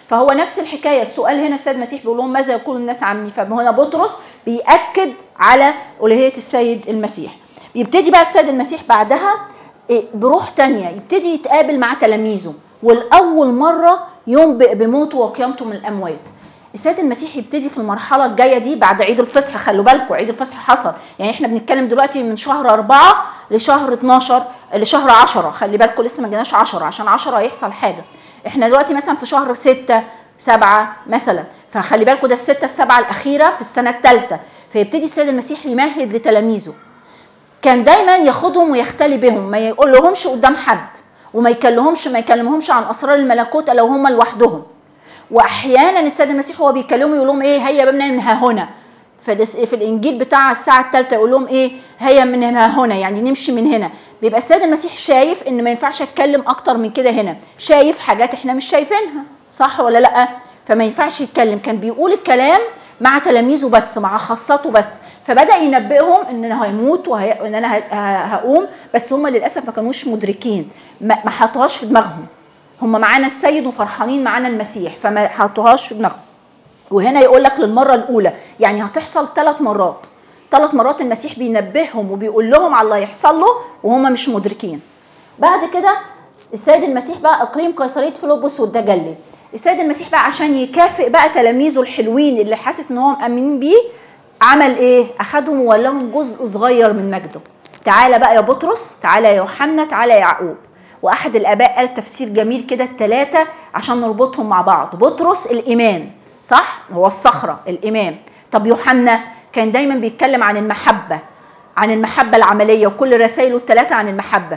فهو نفس الحكايه. السؤال هنا السيد المسيح بيقول لهم ماذا يقول الناس عني، فهنا بطرس بيأكد على ألوهية السيد المسيح. يبتدي بقى السيد المسيح بعدها بروح تانية يبتدي يتقابل مع تلاميذه، والأول مرة ينبئ بموته وقيامته من الأموات. السيد المسيح يبتدي في المرحلة الجاية دي بعد عيد الفصح. خلوا بالكم عيد الفصح حصل، يعني احنا بنتكلم دلوقتي من شهر 4 لشهر 12 لشهر 10. خلي بالكم لسه ما جيناش 10 عشان 10 هيحصل حاجة. احنا دلوقتي مثلا في شهر 6 7 مثلا، فخلي بالكم ده الستة السبعة الأخيرة في السنة الثالثة. فيبتدي السيد المسيح يمهد لتلاميذه. كان دايما ياخدهم ويختلي بهم، ما يقول لهمش قدام حد، وما يكلمهمش عن أسرار الملكوت الا وهم لوحدهم. واحيانا السيد المسيح هو بيكلمهم يقول لهم ايه، هيا بنا من ها هنا. في الانجيل بتاع الساعه الثالثه يقول لهم ايه، هيا من ها هنا، يعني نمشي من هنا. بيبقى السيد المسيح شايف ان ما ينفعش اتكلم اكتر من كده هنا، شايف حاجات احنا مش شايفينها، صح ولا لا؟ فما ينفعش يتكلم. كان بيقول الكلام مع تلاميذه بس، مع خاصته بس. فبدا ينبئهم ان انا هموت وان انا هقوم، بس هم للاسف ما كانوش مدركين، ما حطوهاش في دماغهم. هم معانا السيد وفرحانين معانا المسيح، فما حطوهاش في دماغهم. وهنا يقول لك للمره الاولى، يعني هتحصل 3 مرات. 3 مرات المسيح بينبههم وبيقول لهم على اللي هيحصل له وهم مش مدركين. بعد كده السيد المسيح بقى اقليم قيصريه فيلبس والدجلي. السيد المسيح بقى عشان يكافئ بقى تلاميذه الحلوين اللي حاسس ان هم امنين بيه، عمل ايه؟ اخدهم وولاهم جزء صغير من مجده. تعالى بقى يا بطرس، تعالى يا يوحنا، تعالى يا يعقوب. واحد الاباء قال تفسير جميل كده ال3 عشان نربطهم مع بعض. بطرس الايمان، صح؟ هو الصخره الايمان. طب يوحنا كان دايما بيتكلم عن المحبه، عن المحبه العمليه، وكل رسائله ال3 عن المحبه.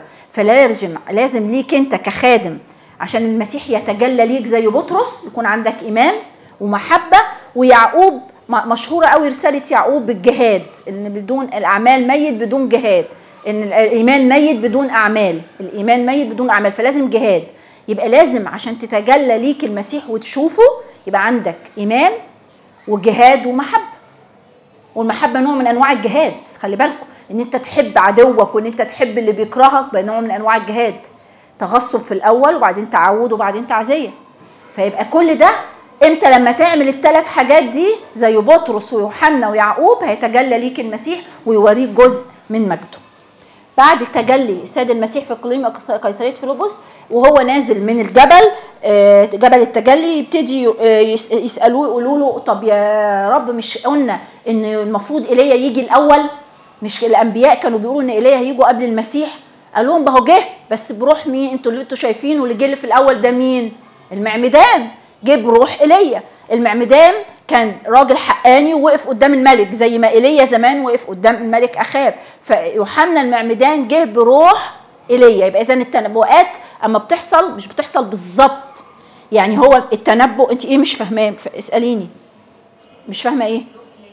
فلازم ليك انت كخادم عشان المسيح يتجلى ليك زي بطرس يكون عندك ايمان ومحبه. ويعقوب مشهوره قوي رساله يعقوب بالجهاد، ان بدون الاعمال ميت بدون جهاد، ان الايمان ميت بدون اعمال، الايمان ميت بدون اعمال، فلازم جهاد. يبقى لازم عشان تتجلى ليك المسيح وتشوفه يبقى عندك ايمان وجهاد ومحبه. والمحبه نوع من انواع الجهاد، خلي بالكم، ان انت تحب عدوك وان انت تحب اللي بيكرهك بقى نوع من انواع الجهاد. تغصب في الاول وبعدين تعود وبعدين تعزيه. فيبقى كل ده امتى؟ لما تعمل ال3 حاجات دي زي بطرس ويوحنا ويعقوب، هيتجلى ليك المسيح ويوريك جزء من مجده. بعد تجلي السيد المسيح في اقليم قيصريه فيلبس وهو نازل من الجبل، جبل التجلي، يبتدي يسالوه يقولوا له طب يا رب مش قلنا ان المفروض ايليا يجي الاول؟ مش الانبياء كانوا بيقولوا ان ايليا هيجوا قبل المسيح؟ قال لهم بهو جه بس بروح مين؟ انتوا اللي شايفينه اللي جه في الاول ده مين؟ المعمدان. جه بروح ايليا. المعمدان كان راجل حقاني ووقف قدام الملك زي ما ايليا زمان وقف قدام الملك اخاب. فيوحنا المعمدان جه بروح ايليا. يبقى اذا التنبؤات اما بتحصل مش بتحصل بالظبط، يعني هو التنبؤ انت ايه مش فاهماه؟ اساليني مش فاهمه ايه.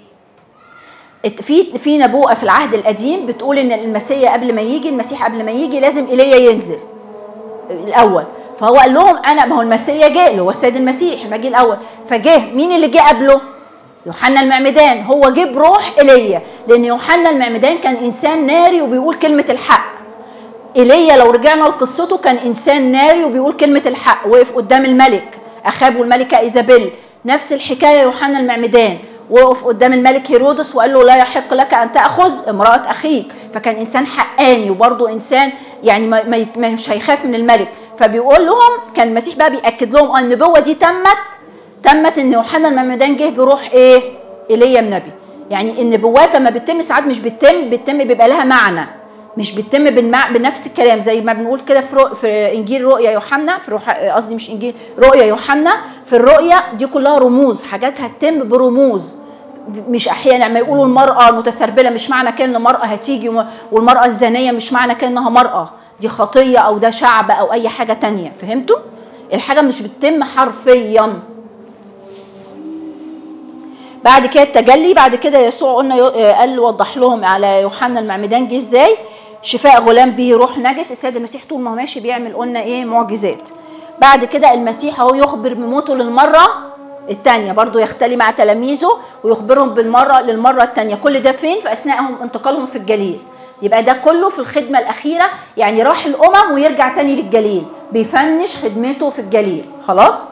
في نبوءه في العهد القديم بتقول ان المسيح قبل ما يجي لازم ايليا ينزل الاول. فهو قال لهم انا، ما هو المسيح جه اللي هو السيد المسيح ما جه الاول، فجه مين اللي جه قبله؟ يوحنا المعمدان. هو جه بروح ايليا، لان يوحنا المعمدان كان انسان ناري وبيقول كلمه الحق. ايليا لو رجعنا لقصته كان انسان ناري وبيقول كلمه الحق، وقف قدام الملك اخاب والملكه ايزابيل. نفس الحكايه يوحنا المعمدان وقف قدام الملك هيرودس وقال له لا يحق لك ان تاخذ امراه اخيك. فكان انسان حقاني وبرضه انسان يعني مش هيخاف من الملك. فبيقول لهم، كان المسيح بقى بيأكد لهم النبوة دي تمت ان يوحنا المعمدان جه بروح ايه؟ ايليا النبي. يعني النبوات لما بتتم ساعات مش بتتم بيبقى لها معنى، مش بتتم بنفس الكلام زي ما بنقول كده في انجيل رؤيا يوحنا، في قصدي مش انجيل، رؤيا يوحنا. في الرؤيا دي كلها رموز، حاجات هتتم برموز، مش احيانا لما يقولوا المرأة متسربلة مش معنى كده ان المرأة هتيجي، والمرأة الزانية مش معنى كده انها مرأة، دي خطية او ده شعب او اي حاجة تانية. فهمتوا؟ الحاجة مش بتتم حرفيا. بعد كده التجلي، بعد كده يسوع قلنا قال وضح لهم على يوحنا المعمدان جه ازاي، شفاء غلام به روح نجس. السيد المسيح طول ما هو ماشي بيعمل قلنا ايه؟ معجزات. بعد كده المسيح اهو يخبر بموته للمرة الثانية، برضو يختلي مع تلاميذه ويخبرهم للمرة الثانية. كل ده فين؟ في اثناء انتقالهم في الجليل. يبقى ده كله في الخدمة الأخيرة، يعني راح الأمم ويرجع تاني للجليل، بيفنش خدمته في الجليل. خلاص؟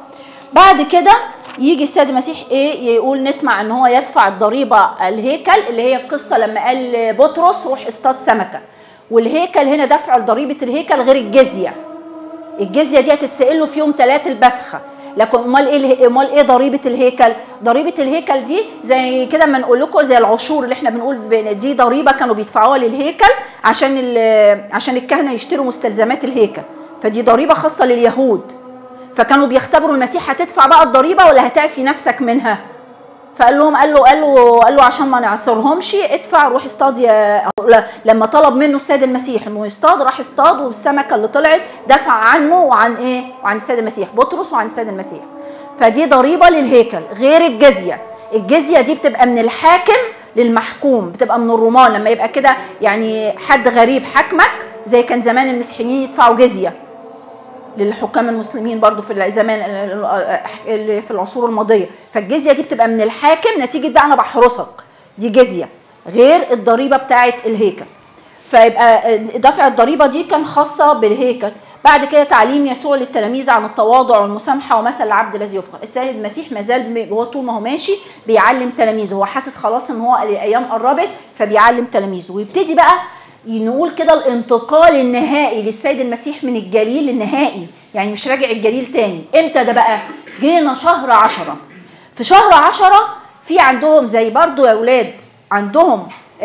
بعد كده يجي السيد المسيح ايه يقول نسمع ان هو يدفع الضريبه الهيكل، اللي هي القصه لما قال بطرس روح اصطاد سمكه. والهيكل هنا دفع ضريبه الهيكل غير الجزيه. الجزيه دي هتتسال له في يوم 3 البسخه. لكن امال ايه ضريبه الهيكل؟ ضريبه الهيكل دي زي كده ما نقول لكم زي العشور اللي احنا بنقول دي ضريبه كانوا بيدفعوها للهيكل عشان الكهنه يشتروا مستلزمات الهيكل، فدي ضريبه خاصه لليهود. فكانوا بيختبروا المسيح هتدفع بقى الضريبه ولا هتعفي نفسك منها؟ فقال لهم قال له عشان ما نعصرهمش ادفع روح اصطاد. لما طلب منه السيد المسيح انه يصطاد راح اصطاد، والسمكه اللي طلعت دفع عنه وعن ايه؟ وعن السيد المسيح، بطرس وعن السيد المسيح. فدي ضريبه للهيكل غير الجزيه. الجزيه دي بتبقى من الحاكم للمحكوم، بتبقى من الرومان لما يبقى كده يعني حد غريب حكمك، زي كان زمان المسيحيين يدفعوا جزيه للحكام المسلمين برضو في زمان في العصور الماضيه. فالجزيه دي بتبقى من الحاكم نتيجه بقى انا بحرسك، دي جزيه غير الضريبه بتاعه الهيكل. فيبقى دفع الضريبه دي كان خاصه بالهيكل. بعد كده تعليم يسوع للتلاميذ عن التواضع والمسامحه ومثل العبد الذي يفخر. السيد المسيح ما زال هو طول ما هو ماشي بيعلم تلاميذه، هو حاسس خلاص ان هو الايام قربت فبيعلم تلاميذه. ويبتدي بقى نقول كده الانتقال النهائي للسيد المسيح من الجليل النهائي، يعني مش راجع الجليل تاني. امتى ده بقى؟ جينا شهر 10. في شهر 10 في عندهم زي برضو يا اولاد عندهم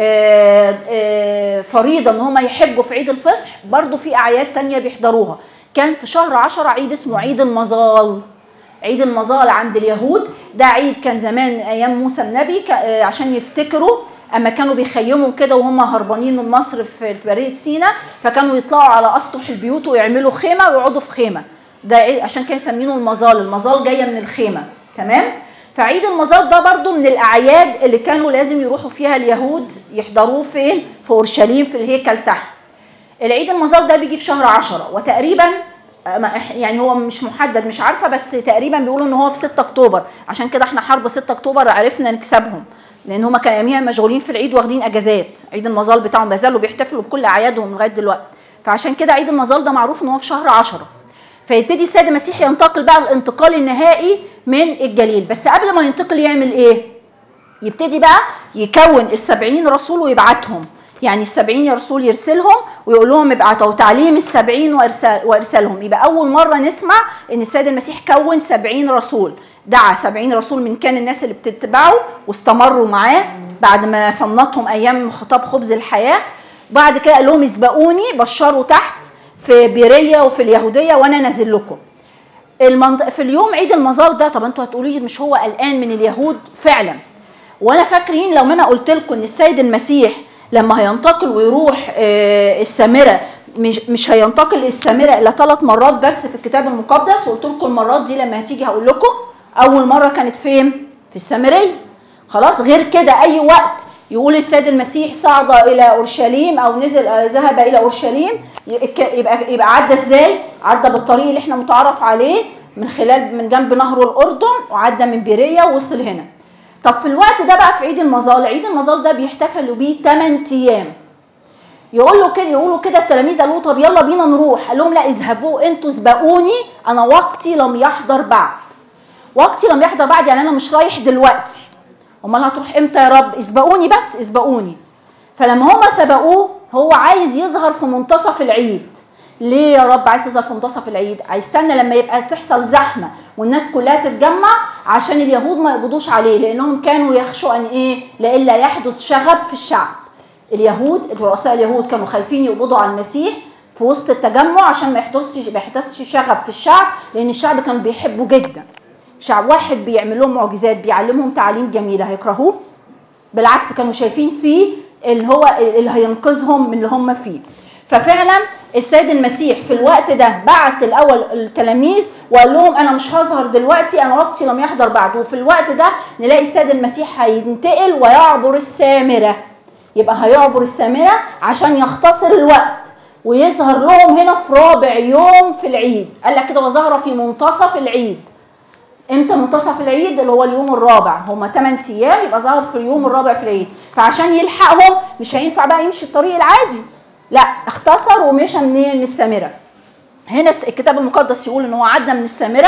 فريضه ان هم يحجوا في عيد الفصح، برضو في اعياد تانية بيحضروها. كان في شهر 10 عيد اسمه عيد المظال. عيد المظال عند اليهود ده عيد كان زمان ايام موسى النبي عشان يفتكروا اما كانوا بيخيموا كده وهم هربانين من مصر في برية سينا، فكانوا يطلعوا على اسطح البيوت ويعملوا خيمه ويقعدوا في خيمه. ده عشان كانوا يسمينه المظال. المظال جايه من الخيمه، تمام؟ فعيد المظال ده برضو من الاعياد اللي كانوا لازم يروحوا فيها اليهود يحضروه فين؟ في اورشليم في الهيكل تحت. العيد المظال ده بيجي في شهر 10، وتقريبا يعني هو مش محدد مش عارفه، بس تقريبا بيقولوا ان هو في 6 اكتوبر. عشان كده احنا حرب 6 اكتوبر عرفنا نكسبهم، لان هم كانوا يوميها مشغولين في العيد واخدين اجازات. عيد المظال بتاعهم ما زالوا بيحتفلوا بكل اعيادهم لغايه دلوقتي. فعشان كده عيد المظال ده معروف ان هو في شهر 10. فيبتدي السيد المسيح ينتقل بقى الانتقال النهائي من الجليل. بس قبل ما ينتقل يعمل ايه؟ يبتدي بقى يكون ال70 رسول ويبعتهم. يعني ال70 رسول يرسلهم ويقول لهم ابعتوا، تعليم ال70 وارسالهم. يبقى اول مره نسمع ان السيد المسيح كون 70 رسول، دعا 70 رسول من كان الناس اللي بتتبعه واستمروا معاه بعد ما فنطهم ايام خطاب خبز الحياه. بعد كده قال لهم اسبقوني، بشروا تحت في بيريا وفي اليهوديه وانا نازل لكم. في اليوم عيد المظال ده، طب انتوا هتقولوا لي مش هو قلقان من اليهود؟ فعلا. وانا فاكرين لو انا قلت لكم ان السيد المسيح لما هينتقل ويروح السامره، مش هينتقل السامره الا 3 مرات بس في الكتاب المقدس، وقلت لكم المرات دي لما هتيجي هقول لكم. اول مره كانت فين؟ في السامريه. خلاص، غير كده اي وقت يقول السيد المسيح صعد الى اورشليم او نزل ذهب الى اورشليم، يبقى عدى ازاي؟ عدى بالطريق اللي احنا متعرف عليه من جنب نهر الاردن، وعدى من بيريا ووصل هنا. طب في الوقت ده بقى في عيد المظال، عيد المظال ده بيحتفلوا بيه 8 ايام. يقولوا كده التلاميذ قالوا طب يلا بينا نروح. قال لهم لا، اذهبوا انتوا سبقوني، انا وقتي لم يحضر بعد. وقتي لم يحضر بعد يعني انا مش رايح دلوقتي. امال هتروح امتى يا رب؟ اسبقوني بس، اسبقوني. فلما هم سبقوه هو عايز يظهر في منتصف العيد. ليه يا رب عايز يظهر في منتصف العيد؟ هيستنى لما يبقى تحصل زحمه والناس كلها تتجمع عشان اليهود ما يقبضوش عليه، لانهم كانوا يخشوا ان ايه؟ لئلا يحدث شغب في الشعب. اليهود رؤساء اليهود كانوا خايفين يقبضوا على المسيح في وسط التجمع عشان ما يحدثش شغب في الشعب، لان الشعب كان بيحبه جدا. شعب واحد بيعمل لهم معجزات، بيعلمهم تعاليم جميله، هيكرهوه؟ بالعكس كانوا شايفين فيه اللي هو اللي هينقذهم من اللي هم فيه. ففعلا السيد المسيح في الوقت ده بعت الاول التلاميذ وقال لهم انا مش هظهر دلوقتي، انا وقتي لم يحضر بعد. وفي الوقت ده نلاقي السيد المسيح هينتقل ويعبر السامره. يبقى هيعبر السامره عشان يختصر الوقت ويظهر لهم هنا في رابع يوم في العيد. قال لك كده وظهر في منتصف العيد. امتى منتصف العيد؟ اللي هو اليوم الرابع. هما 8 ايام، يبقى ظهر في اليوم الرابع في العيد. فعشان يلحقهم مش هينفع بقى يمشي الطريق العادي، لا، اختصر ومشى منين؟ من السامره. هنا الكتاب المقدس يقول ان هو عدى من السامره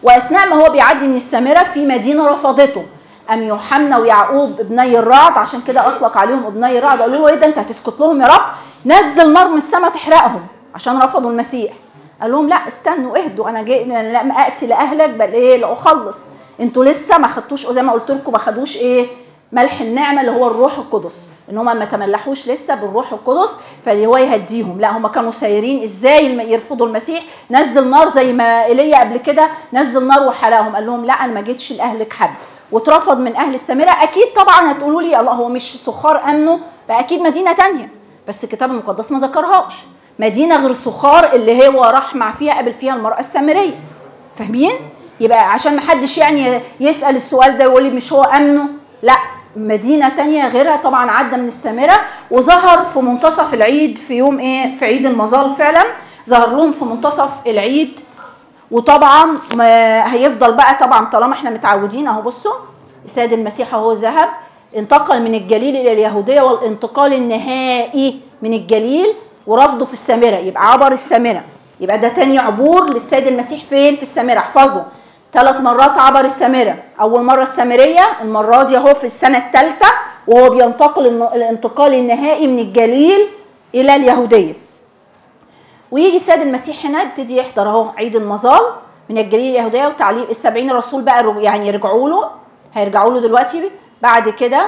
واثناء ما هو بيعدي من السامره في مدينه رفضته، قام يوحنا ويعقوب ابني الرعد، عشان كده اطلق عليهم ابني الرعد، قالوا له ايه ده انت هتسكت لهم يا رب؟ نزل نار من السماء تحرقهم عشان رفضوا المسيح. قال لهم لا استنوا اهدوا، انا جاي لم اتي لاهلك بل ايه لاخلص. انتوا لسه ما خدتوش زي ما قلت لكم، ما خدوش ايه؟ ملح النعمه اللي هو الروح القدس، ان هم ما تملحوش لسه بالروح القدس فاللي هو يهديهم. لا هم كانوا سايرين ازاي يرفضوا المسيح؟ نزل نار زي ما ايليا قبل كده نزل نار وحرقهم. قال لهم لا انا ما جيتش لاهلك حد، واترفض من اهل السامره. اكيد طبعا هتقولوا لي الله هو مش سخار امنوا؟ فاكيد مدينه ثانيه، بس الكتاب المقدس ما ذكرهاش مدينه غير سخار اللي هو راح مع فيها قابل فيها المراه السامريه. فاهمين؟ يبقى عشان ما حدش يعني يسال السؤال ده ويقول لي مش هو امنوا، لا مدينه تانية غيرها طبعا عدى من السامره وظهر في منتصف العيد في يوم ايه؟ في عيد المظال. فعلا ظهر لهم في منتصف العيد. وطبعا هيفضل بقى طبعا طالما احنا متعودين اهو بصوا السيد المسيح اهو ذهب انتقل من الجليل الى اليهوديه، والانتقال النهائي من الجليل ورفضه في السامره، يبقى عبر السامره. يبقى ده تاني عبور للسيد المسيح فين؟ في السامره. احفظوا 3 مرات عبر السامره. اول مره السامريه، المره دي اهو في السنه الثالثه وهو بينتقل الانتقال النهائي من الجليل الى اليهوديه. ويجي السيد المسيح هنا يبتدي يحضر اهو عيد المظال من الجليل اليهوديه وتعليم ال70 الرسول بقى يعني يرجعوا له، هيرجعوا له دلوقتي. بعد كده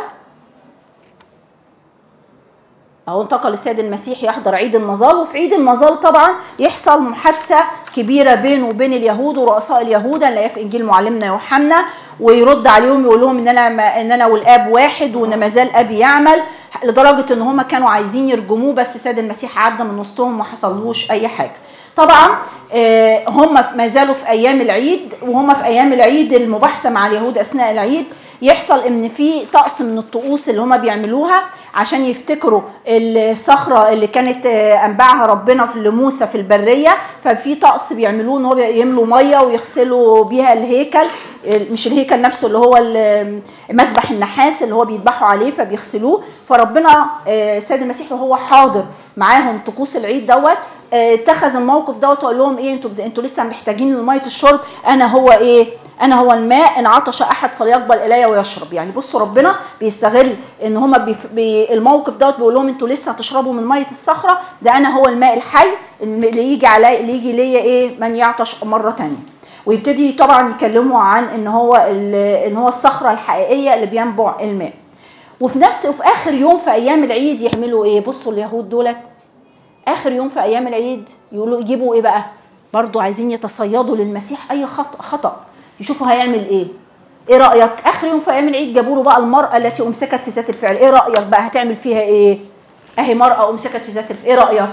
اهو انتقل السيد المسيح يحضر عيد المظال، وفي عيد المظال طبعا يحصل محادثه كبيره بينه وبين اليهود ورؤساء اليهود، نلاقيها في انجيل معلمنا يوحنا، ويرد عليهم يقول لهم ان انا والاب واحد وان ما زال ابي يعمل، لدرجه ان هم كانوا عايزين يرجموه بس السيد المسيح عدى من وسطهم وما حصلوش اي حاجه. طبعا هم ما زالوا في ايام العيد، وهم في ايام العيد المباحثه مع اليهود اثناء العيد يحصل ان في طقس من الطقوس اللي هم بيعملوها عشان يفتكروا الصخره اللي كانت انبعها ربنا لموسى في البريه. ففي طقس بيعملوه ان هو يملوا ميه ويغسلوا بيها الهيكل، مش الهيكل نفسه اللي هو مسبح النحاس اللي هو بيذبحوا عليه فبيغسلوه. فربنا السيد المسيح وهو حاضر معاهم طقوس العيد دوت اتخذ الموقف دوت وقال لهم ايه انتوا لسه محتاجين لميه الشرب، انا هو ايه؟ انا هو الماء، ان عطش احد فليقبل الي ويشرب. يعني بصوا ربنا بيستغل ان هم الموقف دوت بيقول لهم انتوا لسه هتشربوا من ميه الصخره، ده انا هو الماء الحي اللي يجي ليا ايه؟ من يعطش مره ثانيه. ويبتدي طبعا يكلموا عن ان هو الصخره الحقيقيه اللي بينبع الماء. وفي اخر يوم في ايام العيد يعملوا ايه؟ بصوا اليهود دولت اخر يوم في ايام العيد يجيبوا ايه بقى؟ برضو عايزين يتصيدوا للمسيح اي خطأ يشوفوا هيعمل ايه. ايه رايك؟ اخر يوم في ايام العيد جابوا له بقى المراه التي امسكت في ذات الفعل. ايه رايك بقى هتعمل فيها ايه؟ اهي مراه امسكت في ذات الفعل. ايه رايك؟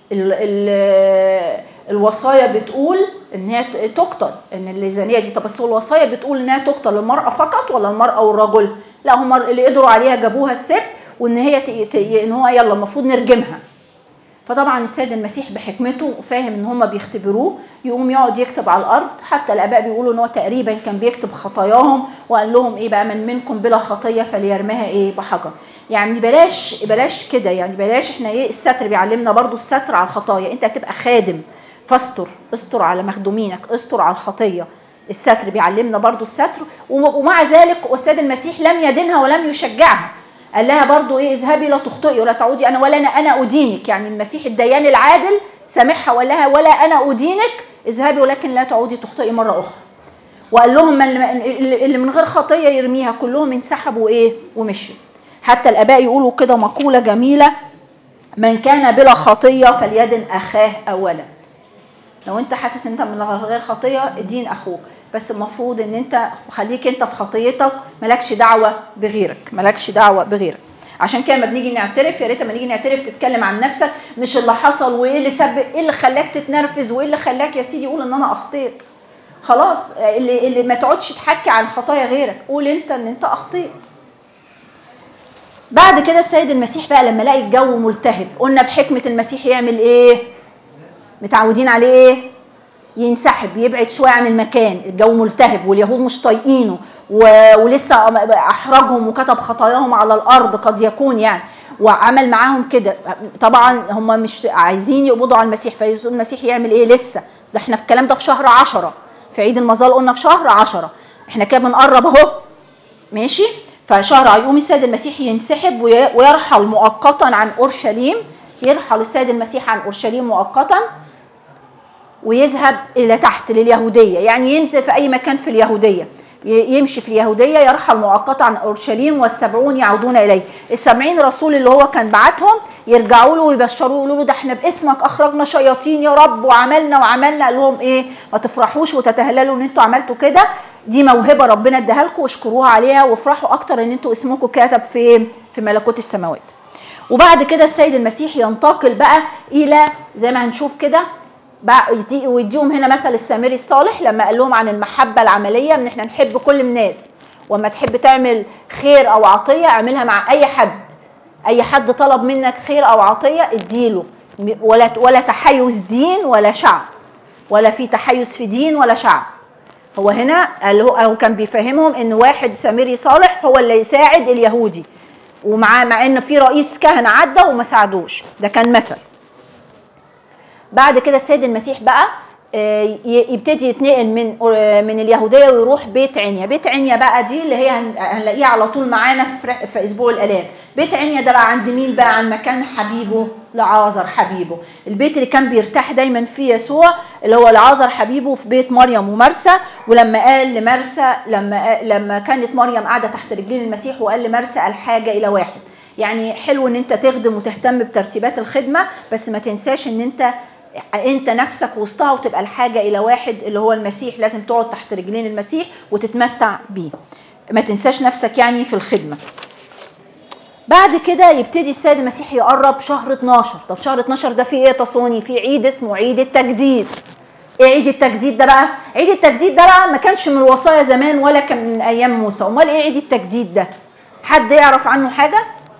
الوصايا بتقول ان هي تقتل، ان الزانيه دي. طب بس الوصايا بتقول انها تقتل المراه فقط ولا المراه والرجل؟ لا هم اللي قدروا عليها جابوها السبت، وان هي ان هو يلا المفروض نرجمها. فطبعا السيد المسيح بحكمته فاهم ان هم بيختبروه، يقوم يقعد يكتب على الارض. حتى الاباء بيقولوا ان هو تقريبا كان بيكتب خطاياهم، وقال لهم ايه بقى؟ من منكم بلا خطيه فليرمها ايه؟ بحجر. يعني بلاش كده، يعني بلاش احنا ايه؟ الستر بيعلمنا برضو الستر على الخطايا. انت هتبقى خادم استر على مخدومينك، استر على الخطيه. الستر بيعلمنا برضو الستر. ومع ذلك والسيد المسيح لم يدينها ولم يشجعها، قال لها برضو ايه؟ اذهبي لا تخطئي ولا تعودي انا ولا انا ادينك. يعني المسيح الديان العادل سامحها وقال لها ولا انا ادينك، اذهبي ولكن لا تعودي تخطئي مره اخرى. وقال لهم اللي من غير خطيه يرميها. كلهم انسحبوا ايه؟ ومشوا. حتى الاباء يقولوا كده مقوله جميله: من كان بلا خطيه فليدن اخاه اولا. لو انت حاسس ان انت من غير خطيه ادين اخوك، بس المفروض ان انت خليك انت في خطيتك، مالكش دعوه بغيرك. عشان كده لما بنيجي نعترف، يا ريت لما نيجي نعترف تتكلم عن نفسك، مش اللي حصل وايه اللي سبب، ايه اللي خلاك تتنرفز وايه اللي خلاك يا سيدي قول ان انا اخطيت. خلاص اللي ما تقعدش تحكي عن خطايا غيرك، قول انت ان انت اخطيت. بعد كده السيد المسيح بقى لما لقى الجو ملتهب، قلنا بحكمه المسيح يعمل ايه؟ متعودين عليه ايه؟ ينسحب، يبعد شويه عن المكان. الجو ملتهب واليهود مش طايقينه ولسه احرجهم وكتب خطاياهم على الارض قد يكون يعني، وعمل معاهم كده. طبعا هم مش عايزين يقبضوا على المسيح، فالمسيح يعمل ايه؟ لسه ده احنا في الكلام ده في شهر 10، في عيد المظال قلنا في شهر 10. احنا كده بنقرب اهو، ماشي. فشهر يقوم السيد المسيح ينسحب ويرحل مؤقتا عن اورشليم. يرحل السيد المسيح عن اورشليم مؤقتا ويذهب الى تحت لليهوديه، يعني ينزل في اي مكان في اليهوديه، يمشي في اليهوديه، يرحل مؤقتا عن اورشليم والسبعون يعودون اليه. ال70 رسول اللي هو كان بعتهم يرجعوا له ويبشروه، يقولوا له ده احنا باسمك اخرجنا شياطين يا رب وعملنا. قال لهم ايه؟ ما تفرحوش وتتهللوا ان انتوا عملتوا كده، دي موهبه ربنا اداها لكم واشكروها عليها، وافرحوا اكتر ان انتوا اسمكم كتب في ملكوت السماوات. وبعد كده السيد المسيح ينتقل بقى الى زي ما هنشوف كده ويديهم هنا مثل السامري الصالح لما قال لهم عن المحبه العمليه، ان احنا نحب كل الناس، وما تحب تعمل خير او عطيه اعملها مع اي حد. اي حد طلب منك خير او عطيه اديله، ولا تحيز دين ولا شعب، ولا في تحيز في دين ولا شعب. هو هنا هو كان بيفهمهم ان واحد سامري صالح هو اللي يساعد اليهودي، مع ان في رئيس كهنه عدى وما ساعدوش. ده كان مثل. بعد كده السيد المسيح بقى يبتدي يتنقل من اليهوديه ويروح بيت عنيا. بيت عنيا بقى دي اللي هي هنلاقيها على طول معانا في اسبوع الالام. بيت عنيا ده بقى عند مين بقى؟ عن مكان حبيبه لعازر حبيبه، البيت اللي كان بيرتاح دايما فيه يسوع، اللي هو لعازر حبيبه في بيت مريم ومرسى. ولما قال لمرسى، لما كانت مريم قاعده تحت رجلين المسيح وقال لمرسى الحاجه الى واحد. يعني حلو ان انت تخدم وتهتم بترتيبات الخدمه، بس ما تنساش ان انت نفسك وسطها وتبقى الحاجه الى واحد اللي هو المسيح. لازم تقعد تحت رجلين المسيح وتتمتع بيه، ما تنساش نفسك يعني في الخدمه. بعد كده يبتدي السيد المسيح يقرب شهر 12. طب شهر 12 ده فيه ايه تصوني؟ فيه عيد اسمه عيد التجديد. ايه عيد التجديد ده بقى؟ عيد التجديد ده بقى ما كانش من الوصايا زمان ولا كان من ايام موسى. امال ايه عيد التجديد ده؟ حد يعرف عنه حاجه؟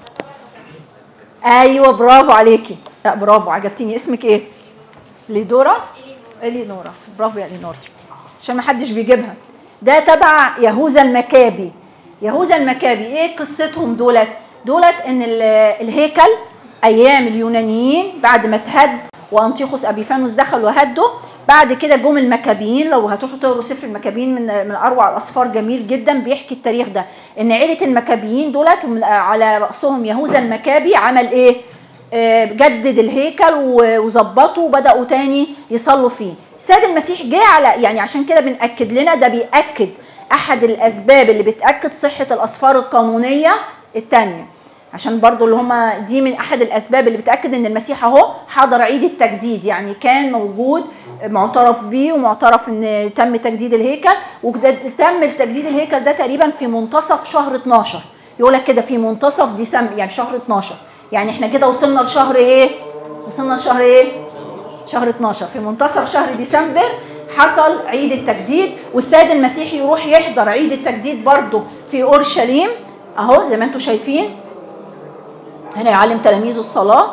ايوه برافو عليكي. لا برافو، عجبتيني. اسمك ايه؟ ليدورا؟ الينورا. برافو يا الينورا، عشان ما حدش بيجيبها. ده تبع يهوذا المكابي. يهوذا المكابي ايه قصتهم؟ دولت ان الهيكل ايام اليونانيين بعد ما اتهد وانطيخوس ابيفانوس دخل وهده، بعد كده جم المكابيين. لو هتروحوا تقروا سفر المكابيين من اروع الاسفار، جميل جدا بيحكي التاريخ ده، ان عيله المكابيين دولت على راسهم يهوذا المكابي عمل ايه؟ جدد الهيكل وظبطه وبداوا تاني يصلوا فيه. السيد المسيح جه على يعني عشان كده بنأكد لنا، ده بيأكد احد الاسباب اللي بتأكد صحه الاسفار القانونيه الثانيه، عشان برضو اللي هما دي من احد الاسباب اللي بتأكد ان المسيح اهو حضر عيد التجديد، يعني كان موجود معترف بيه ومعترف ان تم تجديد الهيكل. وتم تجديد الهيكل ده تقريبا في منتصف شهر 12، يقول لك كده في منتصف ديسمبر، يعني شهر 12. يعني احنا كده وصلنا لشهر ايه؟ وصلنا لشهر ايه؟ شهر 12. في منتصف شهر ديسمبر حصل عيد التجديد، والسيد المسيح يروح يحضر عيد التجديد برضو في اورشليم اهو زي ما انتم شايفين. هنا يعلم تلاميذه الصلاة.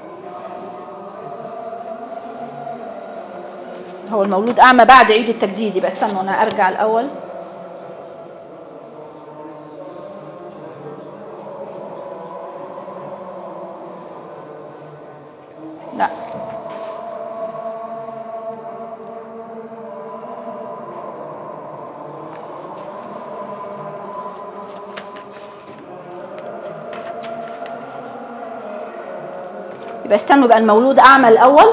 هو المولود أعمى بعد عيد التجديد، يبقى استنوا أنا أرجع الأول. لا يبقى استنوا، يبقى المولود أعمى الأول،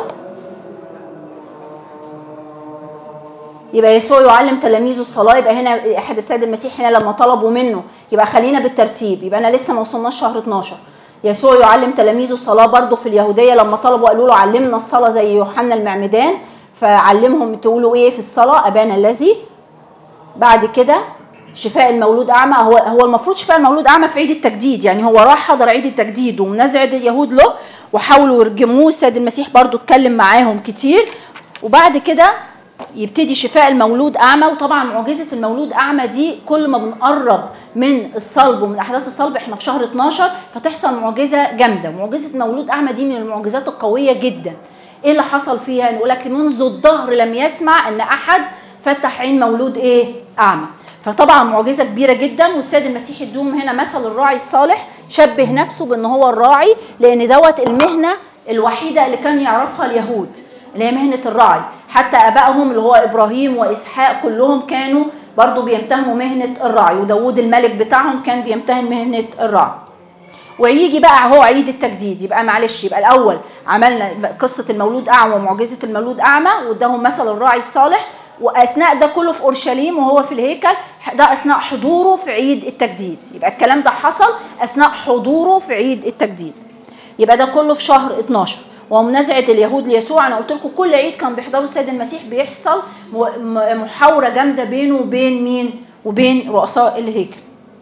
يبقى يسوع يعلم تلاميذه الصلاة. يبقى هنا أحد السيد المسيح هنا لما طلبوا منه، يبقى خلينا بالترتيب، يبقى أنا لسه ما وصلناش شهر 12. يسوع يعلم تلاميذه الصلاة برضو في اليهودية، لما طلبوا قالوا له علمنا الصلاة زي يوحنا المعمدان، فعلمهم تقولوا ايه في الصلاة؟ أبانا الذي. بعد كده شفاء المولود أعمى. هو المفروض شفاء المولود أعمى في عيد التجديد، يعني هو راح حضر عيد التجديد ومنازع اليهود له وحاولوا يرجموه. السيد المسيح برضو اتكلم معاهم كتير. وبعد كده يبتدي شفاء المولود أعمى. وطبعا معجزة المولود أعمى دي كل ما بنقرب من الصلب ومن أحداث الصلب، احنا في شهر 12 فتحصل معجزة جامدة. معجزة المولود أعمى دي من المعجزات القوية جدا. ايه اللي حصل فيها؟ نقول لك منذ الظهر لم يسمع ان احد فتح عين مولود ايه؟ أعمى. فطبعا معجزة كبيرة جدا. والسيد المسيح يدوم هنا مثل الراعي الصالح، شبه نفسه بان هو الراعي، لان دوت المهنة الوحيدة اللي كان يعرفها اليهود اللي هي مهنة الراعي. حتى ابائهم اللي هو ابراهيم واسحاق كلهم كانوا برضو بيمتهنوا مهنه الرعي، وداوود الملك بتاعهم كان بيمتهن مهنه الرعي. ويجي بقى هو عيد التجديد. يبقى معلش، يبقى الاول عملنا قصه المولود اعمى ومعجزه المولود اعمى، واداهم مثل الراعي الصالح، واثناء ده كله في اورشليم وهو في الهيكل، ده اثناء حضوره في عيد التجديد. يبقى الكلام ده حصل اثناء حضوره في عيد التجديد. يبقى ده كله في شهر 12. ومنازعه اليهود ليسوع، انا قلت لكم كل عيد كان بيحضروا السيد المسيح بيحصل محاوره جامده بينه وبين مين؟ وبين رؤساء الهيكل.